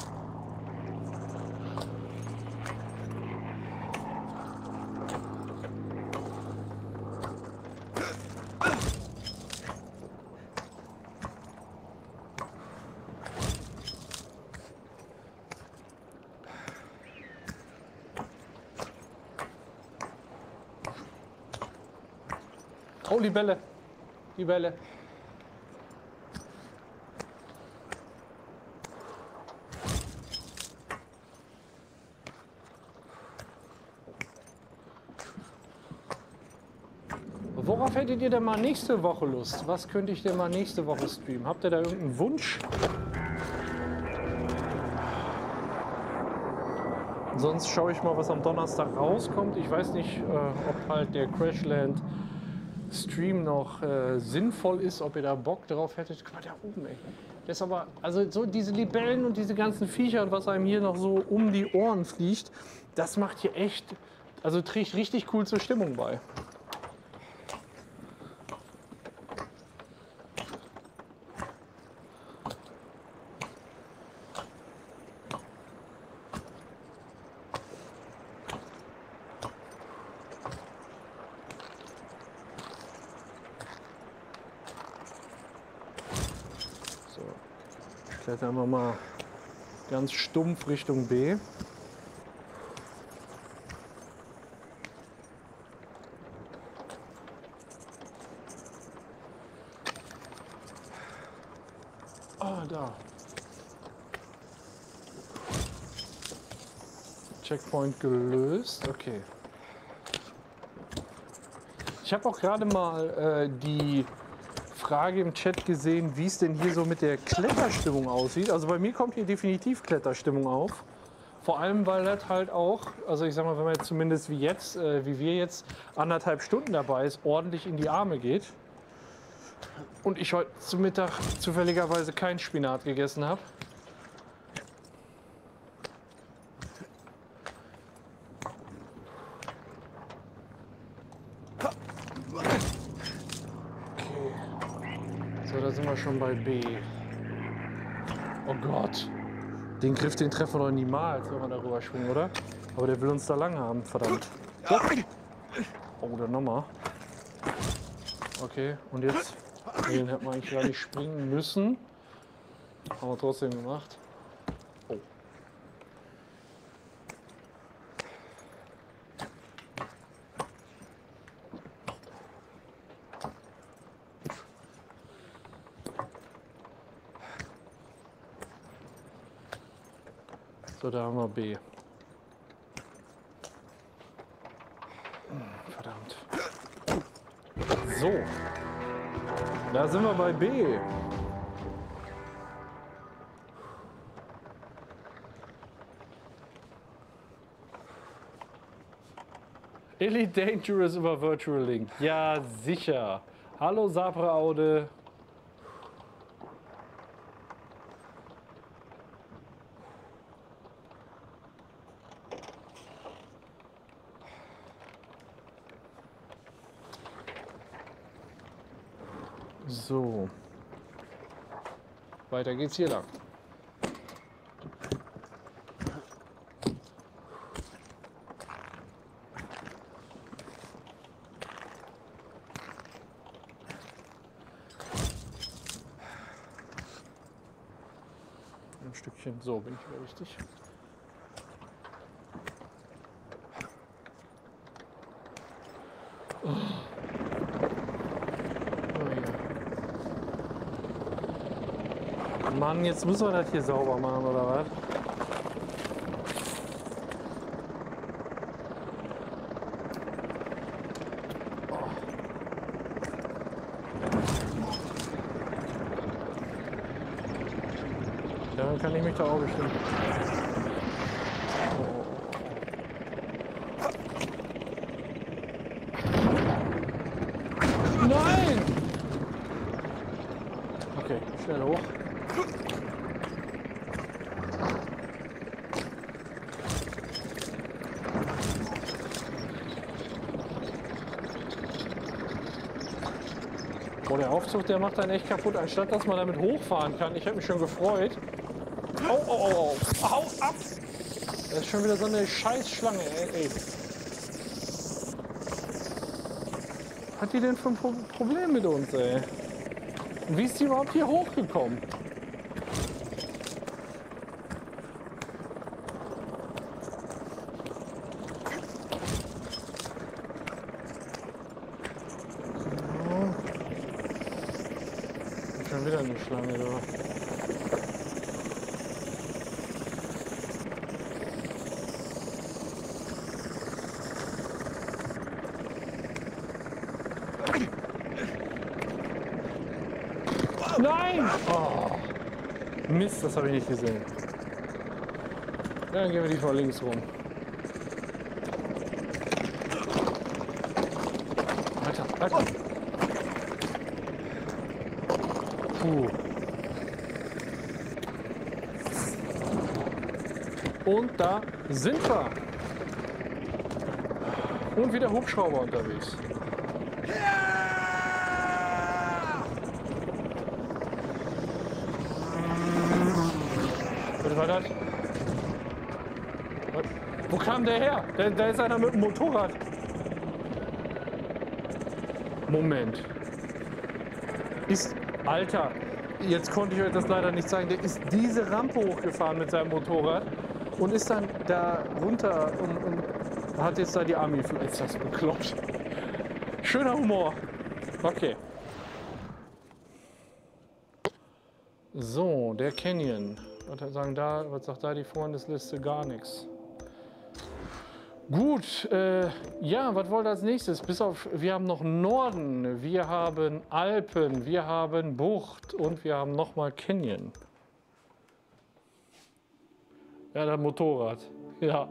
B: Oh, die Bälle. Die Bälle. Worauf hättet ihr denn mal nächste Woche Lust? Was könnte ich denn mal nächste Woche streamen? Habt ihr da irgendeinen Wunsch? Sonst schaue ich mal, was am Donnerstag rauskommt. Ich weiß nicht, ob halt der Crashland Stream noch sinnvoll ist, ob ihr da Bock drauf hättet. Guck mal, da oben, ey. Das ist aber, also so diese Libellen und diese ganzen Viecher und was einem hier noch so um die Ohren fliegt, das macht hier echt, also trägt richtig cool zur Stimmung bei. Klettern wir mal ganz stumpf Richtung B. Ah, da. Checkpoint gelöst. Okay. Ich habe auch gerade mal die Frage im Chat gesehen, wie es denn hier so mit der Kletterstimmung aussieht. Also bei mir kommt hier definitiv Kletterstimmung auf. Vor allem, weil das halt auch, also ich sag mal, wenn man jetzt zumindest wie jetzt, wie wir jetzt 1,5 Stunden dabei ist, ordentlich in die Arme geht. Und ich heute zum Mittag zufälligerweise keinen Spinat gegessen habe. Da sind wir schon bei B. Oh Gott. Den Griff, den treffen wir doch niemals, wenn wir darüber schwingen, oder? Aber der will uns da lang haben, verdammt. Oh, dann nochmal. Okay, und jetzt? Den hätten wir eigentlich gar nicht springen müssen. Haben wir trotzdem gemacht. Oh. So, da haben wir B. Verdammt. So. Da sind wir bei B. Elite Dangerous über Virtual Link. Ja, sicher. Hallo Sabre Aude. So. Weiter geht's hier lang. Ein Stückchen. So, bin ich wieder richtig. Oh. Mann, jetzt müssen wir das hier sauber machen, oder was? Daran kann ich mich da auch bestimmt. Oh. Nein! Okay, schnell hoch. Oh, der Aufzug, der macht einen echt kaputt, anstatt dass man damit hochfahren kann. Ich habe mich schon gefreut. Au, au, au, au. Hau ab! Das ist schon wieder so eine Scheißschlange, ey. Was hat die denn für ein Problem mit uns, ey? Und wie ist die überhaupt hier hochgekommen? Schon wieder eine Schlange da. Nein! Oh. Mist, das habe ich nicht gesehen. Dann gehen wir diesmal links rum. Weiter, weiter. Puh. Und da sind wir. Und wieder Hubschrauber unterwegs. Was war das? Wo kam der her? Da ist einer mit dem Motorrad. Moment. Alter, jetzt konnte ich euch das leider nicht zeigen. Der ist diese Rampe hochgefahren mit seinem Motorrad und ist dann da runter und hat jetzt da die Army. Ist das bekloppt? Schöner Humor. Okay. So, der Canyon. Was sagt da die Freundesliste? Gar nichts. Gut, ja, was wollt ihr als nächstes? Bis auf, wir haben noch Norden, wir haben Alpen, wir haben Bucht und wir haben nochmal Canyon. Ja, das Motorrad, ja.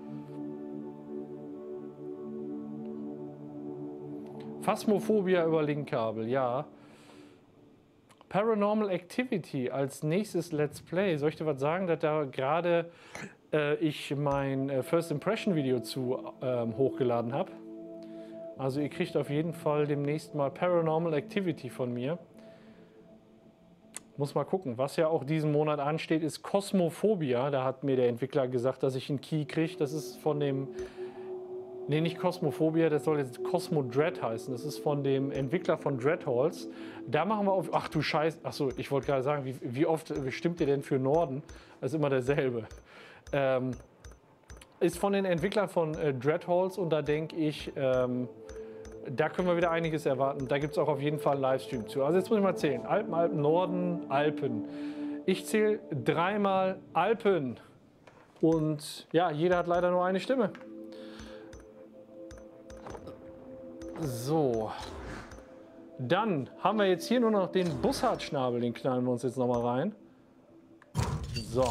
B: Phasmophobia über Linkkabel, ja. Paranormal Activity als nächstes Let's Play. Soll ich dir was sagen, dass da gerade ich mein First Impression Video zu hochgeladen habe? Also ihr kriegt auf jeden Fall demnächst mal Paranormal Activity von mir. Muss mal gucken. Was ja auch diesen Monat ansteht, ist Cosmophobia. Da hat mir der Entwickler gesagt, dass ich einen Key kriege. Das ist von dem... Nee, nicht Cosmophobia, das soll jetzt Cosmo Dread heißen. Das ist von dem Entwickler von Dreadhalls. Da machen wir auf... Ach du Scheiß... Achso, ich wollte gerade sagen, wie oft stimmt ihr denn für Norden? Das ist immer derselbe. Ist von den Entwicklern von Dreadhalls und da denke ich, da können wir wieder einiges erwarten. Da gibt es auch auf jeden Fall einen Livestream zu. Also jetzt muss ich mal zählen. Alpen, Alpen, Norden, Alpen. Ich zähle dreimal Alpen. Und ja, jeder hat leider nur eine Stimme. So. Dann haben wir jetzt hier nur noch den Bussardschnabel. Den knallen wir uns jetzt nochmal rein. So.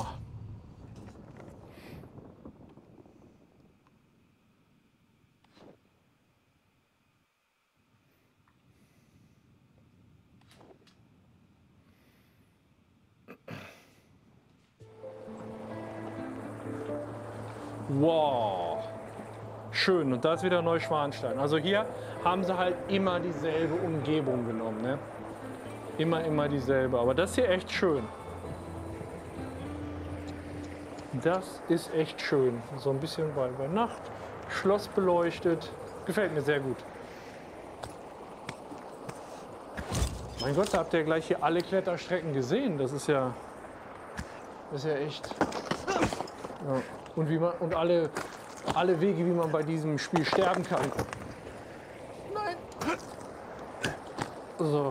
B: Wow. Schön. Und da ist wieder Neuschwanstein. Also hier haben sie halt immer dieselbe Umgebung genommen. Ne? Immer dieselbe. Aber das hier echt schön. Das ist echt schön. So ein bisschen bei Nacht. Schloss beleuchtet. Gefällt mir sehr gut. Mein Gott, da habt ihr gleich hier alle Kletterstrecken gesehen. Das ist ja echt. Ja. Und alle Wege, wie man bei diesem Spiel sterben kann. Nein. So.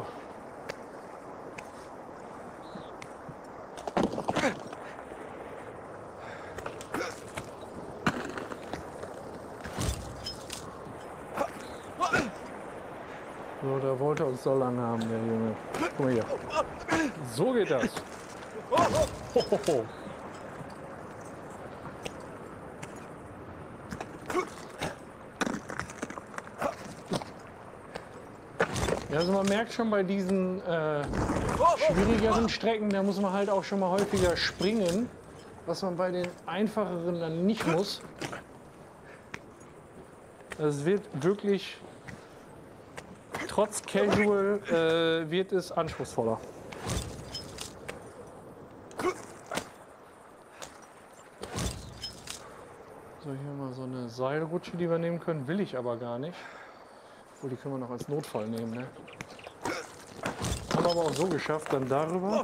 B: So, da wollte er uns so lang haben, der Junge. Guck mal hier. So geht das. Hohoho. Ja, also man merkt schon bei diesen schwierigeren Strecken, da muss man halt auch schon mal häufiger springen, was man bei den einfacheren dann nicht muss. Es wird wirklich, trotz Casual, wird es anspruchsvoller. So, hier mal so eine Seilrutsche, die wir nehmen können, will ich aber gar nicht. Obwohl, die können wir noch als Notfall nehmen, ne? Haben wir aber auch so geschafft, dann darüber.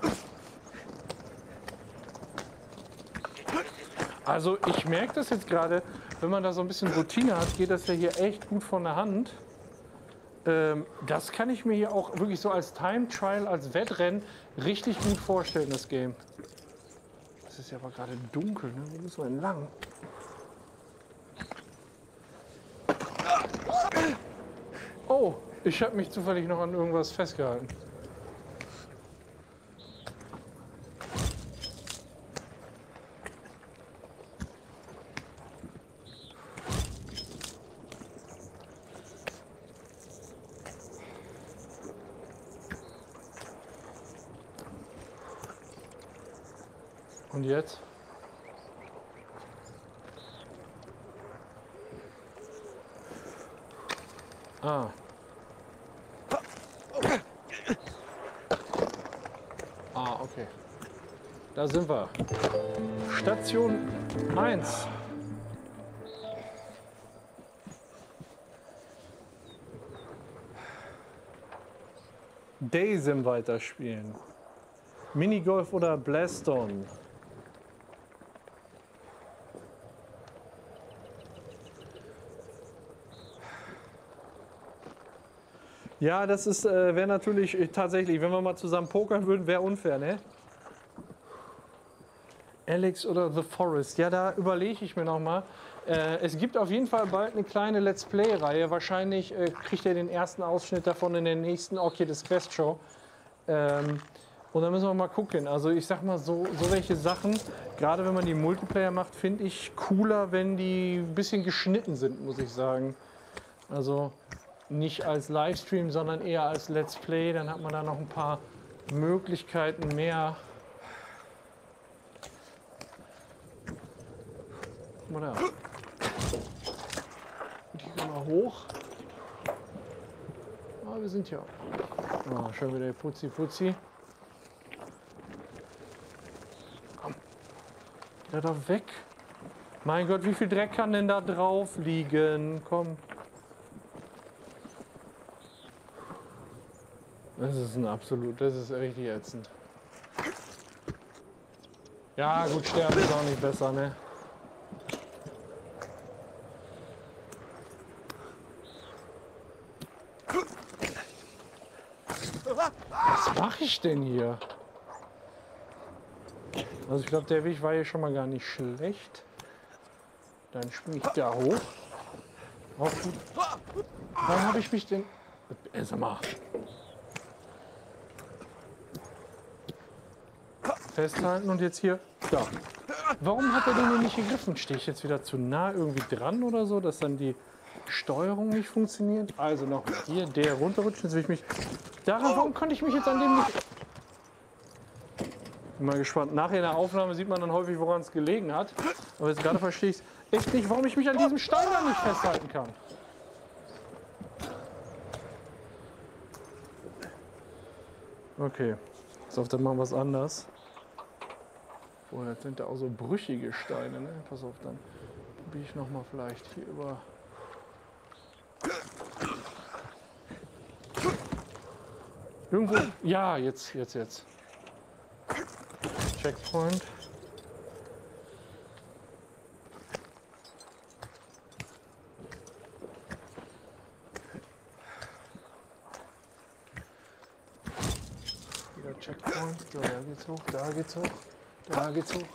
B: Also ich merke das jetzt gerade, wenn man da so ein bisschen Routine hat, geht das ja hier echt gut von der Hand. Das kann ich mir hier auch wirklich so als Time Trial, als Wettrennen richtig gut vorstellen, das Game. Es ist ja aber gerade dunkel, ne? Wo müssen wir denn lang? Oh, ich habe mich zufällig noch an irgendwas festgehalten. Und jetzt? Ah. Ah, okay. Da sind wir. Station 1. Daysim weiterspielen. Minigolf oder Blaston. Ja, das ist wäre natürlich tatsächlich, wenn wir mal zusammen pokern würden, wäre unfair, ne? Alex oder The Forest. Ja, da überlege ich mir noch mal. Es gibt auf jeden Fall bald eine kleine Let's Play-Reihe. Wahrscheinlich kriegt ihr den ersten Ausschnitt davon in der nächsten Oculus Quest Show. Und dann müssen wir mal gucken. Also ich sag mal, so welche Sachen, gerade wenn man die Multiplayer macht, finde ich cooler, wenn die ein bisschen geschnitten sind, muss ich sagen. Also nicht als Livestream, sondern eher als Let's Play. Dann hat man da noch ein paar Möglichkeiten mehr. Guck mal da. Und hier gehen wir hoch. Ah, wir sind hier. Ah, schon wieder Putzi. Komm. Ja, da weg. Mein Gott, wie viel Dreck kann denn da drauf liegen? Komm. Das ist das ist richtig ätzend. Ja, gut, sterben ist auch nicht besser, ne? Was mache ich denn hier? Also ich glaube, der Weg war hier schon mal gar nicht schlecht. Dann springe ich da hoch. Auch gut. Warum habe ich mich denn... Sag mal. Festhalten und jetzt hier. Da. Warum hat er den denn nicht gegriffen? Stehe ich jetzt wieder zu nah irgendwie dran oder so, dass dann die Steuerung nicht funktioniert? Also noch hier, der runterrutschen. Jetzt will ich mich... Warum konnte ich mich jetzt an dem nicht... Bin mal gespannt. Nachher in der Aufnahme sieht man dann häufig, woran es gelegen hat. Aber jetzt gerade verstehe ich es. echt nicht, warum ich mich an diesem Stein da nicht festhalten kann. Okay, pass auf, dann machen wir es anders. Oh, das sind ja auch so brüchige Steine, ne? Pass auf, dann biege ich nochmal vielleicht hier über. Irgendwo. Ja, jetzt. Checkpoint. Wieder Checkpoint. So, da geht's hoch, da geht's hoch, da geht's hoch.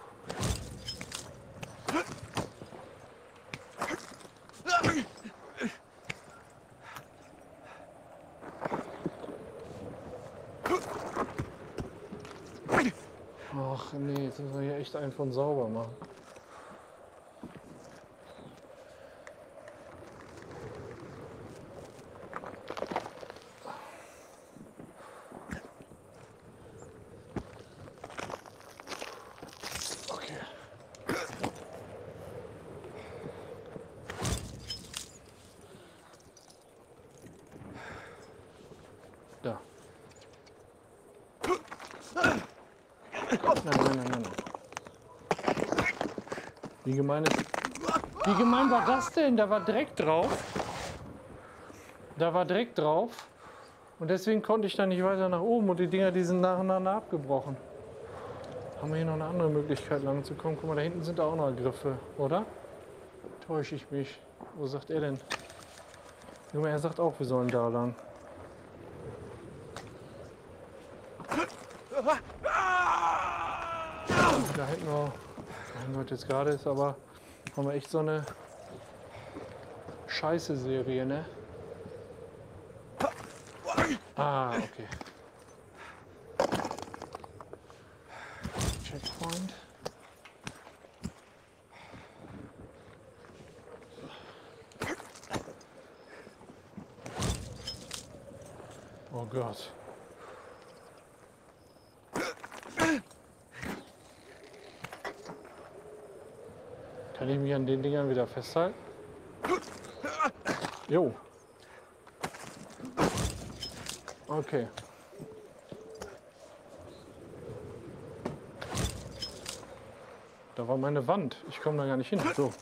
B: Ach nee, jetzt müssen wir hier echt einen von sauber machen. Okay. Da. Nein. Wie gemein war das denn? Da war Dreck drauf. Und deswegen konnte ich dann nicht weiter nach oben und die Dinger, die sind nacheinander abgebrochen. Haben wir hier noch eine andere Möglichkeit lang zu kommen? Guck mal, da hinten sind auch noch Griffe, oder? Täusche ich mich? Wo sagt er denn? Junge, er sagt auch, wir sollen da lang. Da hinten noch, mein Gott, jetzt gerade ist aber, haben wir echt so eine Scheiße-Serie, ne? Ah, okay. Checkpoint. Oh Gott. Kann ich mich an den Dingern wieder festhalten? Jo. Okay. Da war meine Wand. Ich komme da gar nicht hin. So.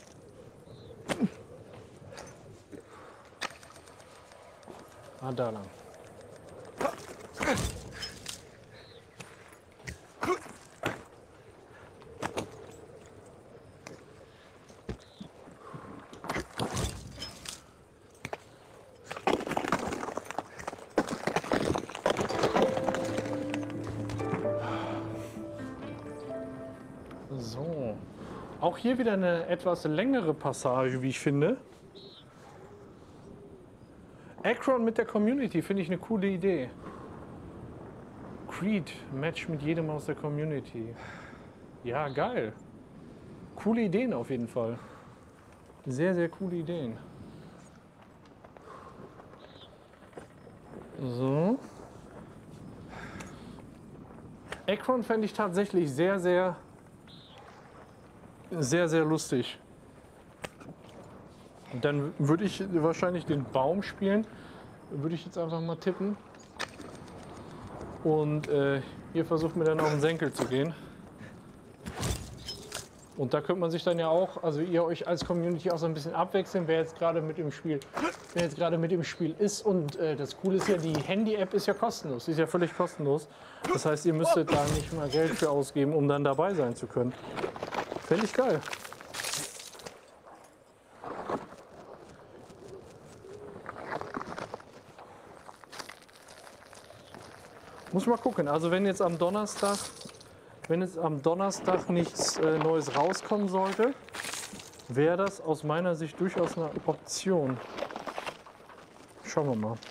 B: Ah, da lang. So. Auch hier wieder eine etwas längere Passage, wie ich finde. Akron mit der Community finde ich eine coole Idee. Creed, Match mit jedem aus der Community. Ja, geil. Coole Ideen auf jeden Fall. Sehr, sehr coole Ideen. So. Akron fände ich tatsächlich sehr, sehr lustig. Dann würde ich wahrscheinlich den Baum spielen. Würde ich jetzt einfach mal tippen. Und hier versucht mir dann auf den Senkel zu gehen. Und da könnte man sich dann ja auch, also ihr euch als Community auch so ein bisschen abwechseln, wer jetzt gerade mit im Spiel ist. Und das Coole ist ja, die Handy-App ist ja kostenlos, die ist ja völlig kostenlos. Das heißt, ihr müsstet da nicht mal Geld für ausgeben, um dann dabei sein zu können. Fände ich geil. Muss mal gucken. Also wenn jetzt am Donnerstag nichts Neues rauskommen sollte, wäre das aus meiner Sicht durchaus eine Option. Schauen wir mal.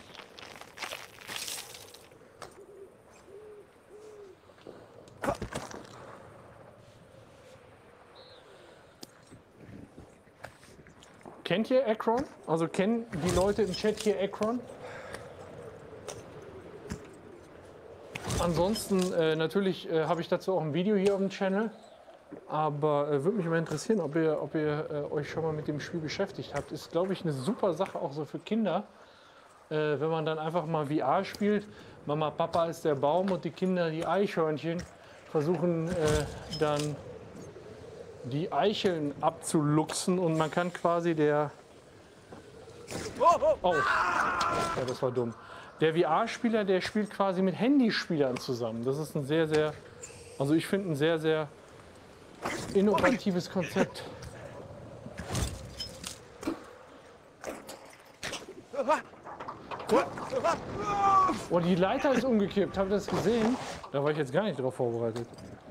B: Kennt ihr Akron? Also kennen die Leute im Chat hier Akron? Ansonsten natürlich habe ich dazu auch ein Video hier auf dem Channel. Aber würde mich mal interessieren, ob ihr euch schon mal mit dem Spiel beschäftigt habt. Ist, glaube ich, eine super Sache auch so für Kinder, wenn man dann einfach mal VR spielt. Mama, Papa ist der Baum und die Kinder die Eichhörnchen versuchen dann die Eicheln abzuluxen und man kann quasi Oh, ja, das war dumm. Der VR-Spieler, der spielt quasi mit Handyspielern zusammen. Das ist ein sehr, also ich finde ein sehr innovatives Konzept. Oh, die Leiter ist umgekippt. Habt ihr das gesehen? Da war ich jetzt gar nicht drauf vorbereitet.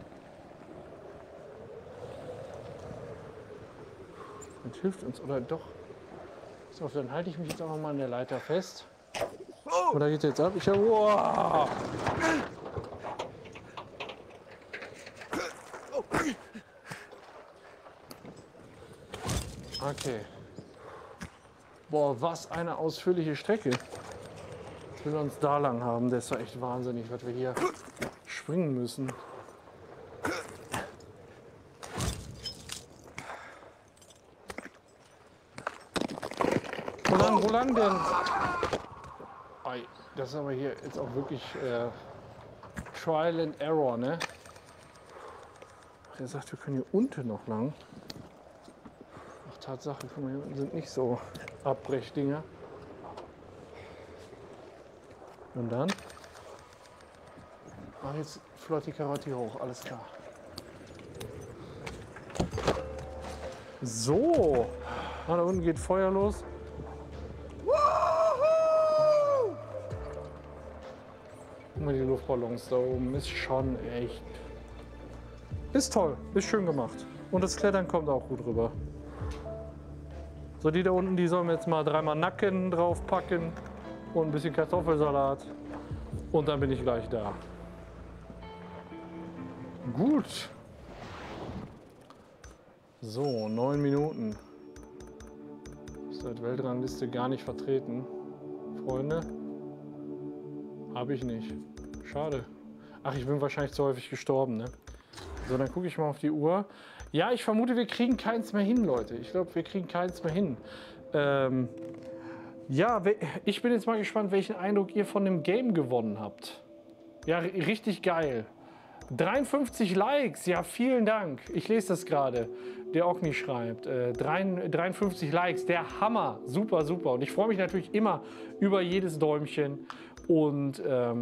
B: Das hilft uns, oder doch? So, dann halte ich mich jetzt auch noch mal an der Leiter fest. Oder geht jetzt ab? Ich habe. Wow. Okay. Boah, was eine ausführliche Strecke. Jetzt will wir uns da lang haben. Das ist doch echt wahnsinnig, was wir hier springen müssen. Wo lang denn? Ei, das ist aber hier jetzt auch wirklich Trial and Error, ne? Ach, er sagt, wir können hier unten noch lang. Ach, Tatsache, guck mal, hier unten sind nicht so Abbrechdinger. Und dann? Ach, jetzt flott die Karotte hoch, alles klar. So, ah, da unten geht Feuer los. Guck mal, die Luftballons da oben ist schon echt. Ist toll, ist schön gemacht. Und das Klettern kommt auch gut rüber. So, die da unten, die sollen wir jetzt mal 3-mal Nacken draufpacken und ein bisschen Kartoffelsalat. Und dann bin ich gleich da. Gut. So, 9 Minuten. Ist seit Weltrangliste gar nicht vertreten. Freunde, habe ich nicht. Schade. Ach, ich bin wahrscheinlich zu häufig gestorben, ne? So, dann gucke ich mal auf die Uhr. Ja, ich vermute, wir kriegen keins mehr hin, Leute. Ich glaube, wir kriegen keins mehr hin. Ja, ich bin jetzt mal gespannt, welchen Eindruck ihr von dem Game gewonnen habt. Ja, richtig geil. 53 Likes, ja, vielen Dank. Ich lese das gerade. Der Ogni schreibt, 53 Likes, der Hammer. Super, super. Und ich freue mich natürlich immer über jedes Däumchen. Und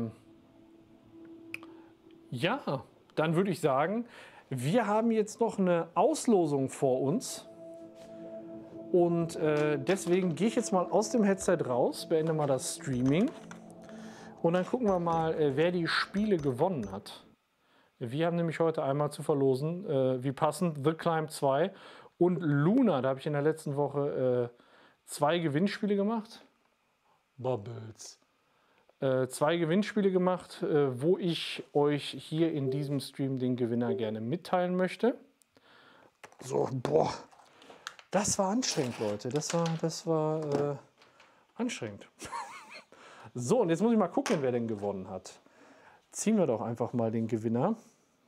B: ja, dann würde ich sagen, wir haben jetzt noch eine Auslosung vor uns. Und deswegen gehe ich jetzt mal aus dem Headset raus, beende mal das Streaming. Und dann gucken wir mal, wer die Spiele gewonnen hat. Wir haben nämlich heute einmal zu verlosen, wie passend, The Climb 2 und Luna. Da habe ich in der letzten Woche 2 Gewinnspiele gemacht. Bubbles. 2 Gewinnspiele gemacht, wo ich euch hier in diesem Stream den Gewinner gerne mitteilen möchte. So, boah, das war anstrengend, Leute. Das war anstrengend. So, und jetzt muss ich mal gucken, wer denn gewonnen hat. Ziehen wir doch einfach mal den Gewinner.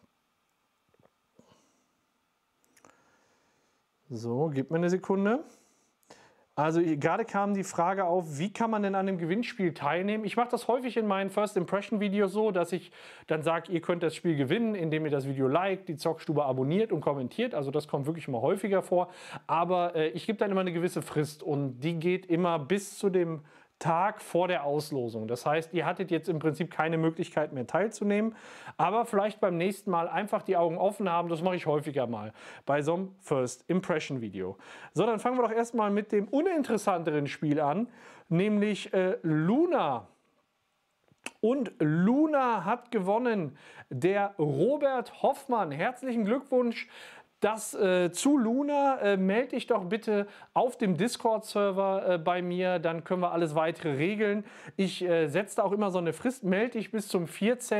B: So, gib mir eine Sekunde. Also gerade kam die Frage auf, wie kann man denn an dem Gewinnspiel teilnehmen? Ich mache das häufig in meinen First Impression Videos so, dass ich dann sage, ihr könnt das Spiel gewinnen, indem ihr das Video liked, die Zockstube abonniert und kommentiert. Also das kommt wirklich mal häufiger vor. Aber ich gebe dann immer eine gewisse Frist und die geht immer bis zu dem Tag vor der Auslosung. Das heißt, ihr hattet jetzt im Prinzip keine Möglichkeit mehr teilzunehmen, aber vielleicht beim nächsten Mal einfach die Augen offen haben. Das mache ich häufiger mal bei so einem First Impression Video. So, dann fangen wir doch erstmal mit dem uninteressanteren Spiel an, nämlich Luna. Und Luna hat gewonnen. Der Robert Hoffmann. Herzlichen Glückwunsch. Zu Luna melde dich doch bitte auf dem Discord-Server bei mir, dann können wir alles weitere regeln. Ich setze da auch immer so eine Frist, melde dich bis zum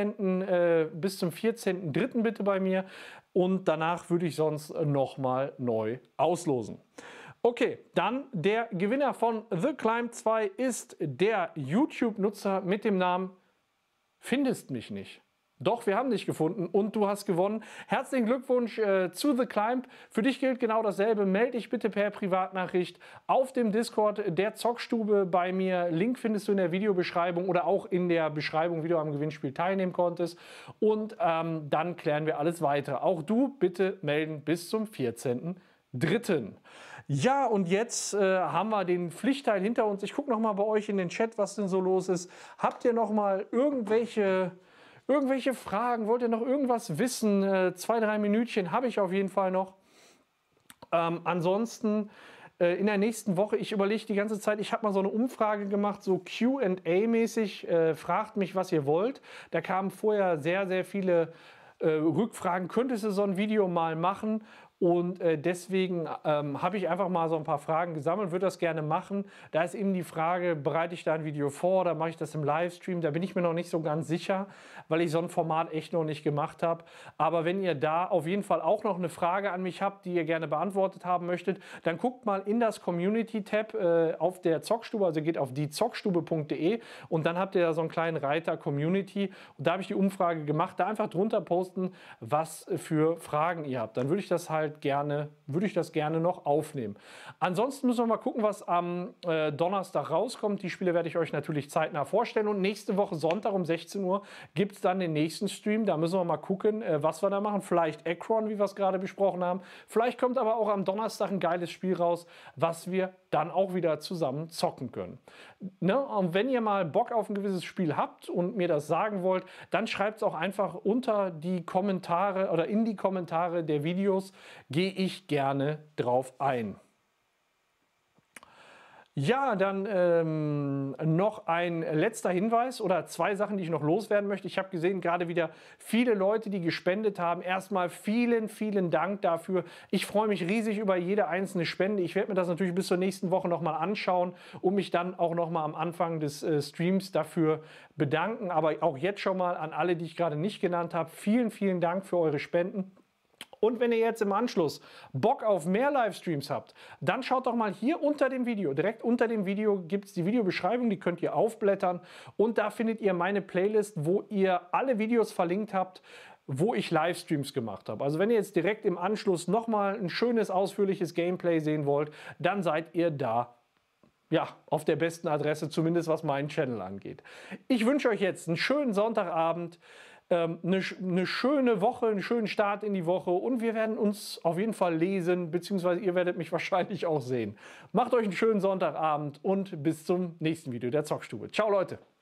B: 14.3. bitte bei mir und danach würde ich sonst nochmal neu auslosen. Okay, dann der Gewinner von The Climb 2 ist der YouTube-Nutzer mit dem Namen Findest mich nicht.
A: Doch, wir haben dich gefunden und du hast gewonnen. Herzlichen Glückwunsch zu The Climb. Für dich gilt genau dasselbe. Melde dich bitte per Privatnachricht auf dem Discord der Zockstube bei mir. Link findest du in der Videobeschreibung oder auch in der Beschreibung, wie du am Gewinnspiel teilnehmen konntest. Und dann klären wir alles weitere. Auch du bitte melden bis zum 14.03. Ja, und jetzt haben wir den Pflichtteil hinter uns. Ich gucke noch mal bei euch in den Chat, was denn so los ist. Habt ihr noch mal irgendwelche Fragen? Wollt ihr noch irgendwas wissen? 2-3 Minütchen habe ich auf jeden Fall noch. Ansonsten in der nächsten Woche, ich überlege die ganze Zeit, ich habe mal so eine Umfrage gemacht, so Q&A-mäßig, fragt mich, was ihr wollt. Da kamen vorher sehr, sehr viele Rückfragen, könntest du so ein Video mal machen? Und deswegen habe ich einfach mal so ein paar Fragen gesammelt, würde das gerne machen. Da ist eben die Frage, bereite ich da ein Video vor oder mache ich das im Livestream? Da bin ich mir noch nicht so ganz sicher, weil ich so ein Format echt noch nicht gemacht habe. Aber wenn ihr da auf jeden Fall auch noch eine Frage an mich habt, die ihr gerne beantwortet haben möchtet, dann guckt mal in das Community-Tab auf der Zockstube, also geht auf diezockstube.de und dann habt ihr da so einen kleinen Reiter Community. Und da habe ich die Umfrage gemacht, da einfach drunter posten, was für Fragen ihr habt. Dann würde ich das halt gerne noch aufnehmen. Ansonsten müssen wir mal gucken, was am Donnerstag rauskommt. Die Spiele werde ich euch natürlich zeitnah vorstellen. Und nächste Woche Sonntag um 16 Uhr gibt es dann den nächsten Stream. Da müssen wir mal gucken, was wir da machen. Vielleicht Akron, wie wir es gerade besprochen haben. Vielleicht kommt aber auch am Donnerstag ein geiles Spiel raus, was wir dann auch wieder zusammen zocken können. Ne? Und wenn ihr mal Bock auf ein gewisses Spiel habt und mir das sagen wollt, dann schreibt es auch einfach unter die Kommentare oder in die Kommentare der Videos. Gehe ich gerne drauf ein. Ja, dann noch ein letzter Hinweis oder 2 Sachen, die ich noch loswerden möchte. Ich habe gesehen, gerade wieder viele Leute, die gespendet haben. Erstmal vielen, vielen Dank dafür. Ich freue mich riesig über jede einzelne Spende. Ich werde mir das natürlich bis zur nächsten Woche nochmal anschauen und mich dann auch nochmal am Anfang des Streams dafür bedanken. Aber auch jetzt schon mal an alle, die ich gerade nicht genannt habe. Vielen, vielen Dank für eure Spenden. Und wenn ihr jetzt im Anschluss Bock auf mehr Livestreams habt, dann schaut doch mal hier unter dem Video. Direkt unter dem Video gibt es die Videobeschreibung, die könnt ihr aufblättern. Und da findet ihr meine Playlist, wo ihr alle Videos verlinkt habt, wo ich Livestreams gemacht habe. Also wenn ihr jetzt direkt im Anschluss nochmal ein schönes, ausführliches Gameplay sehen wollt, dann seid ihr da. Ja, auf der besten Adresse, zumindest was meinen Channel angeht. Ich wünsche euch jetzt einen schönen Sonntagabend. Eine schöne Woche, einen schönen Start in die Woche und wir werden uns auf jeden Fall lesen, beziehungsweise ihr werdet mich wahrscheinlich auch sehen. Macht euch einen schönen Sonntagabend und bis zum nächsten Video der Zockstube. Ciao Leute!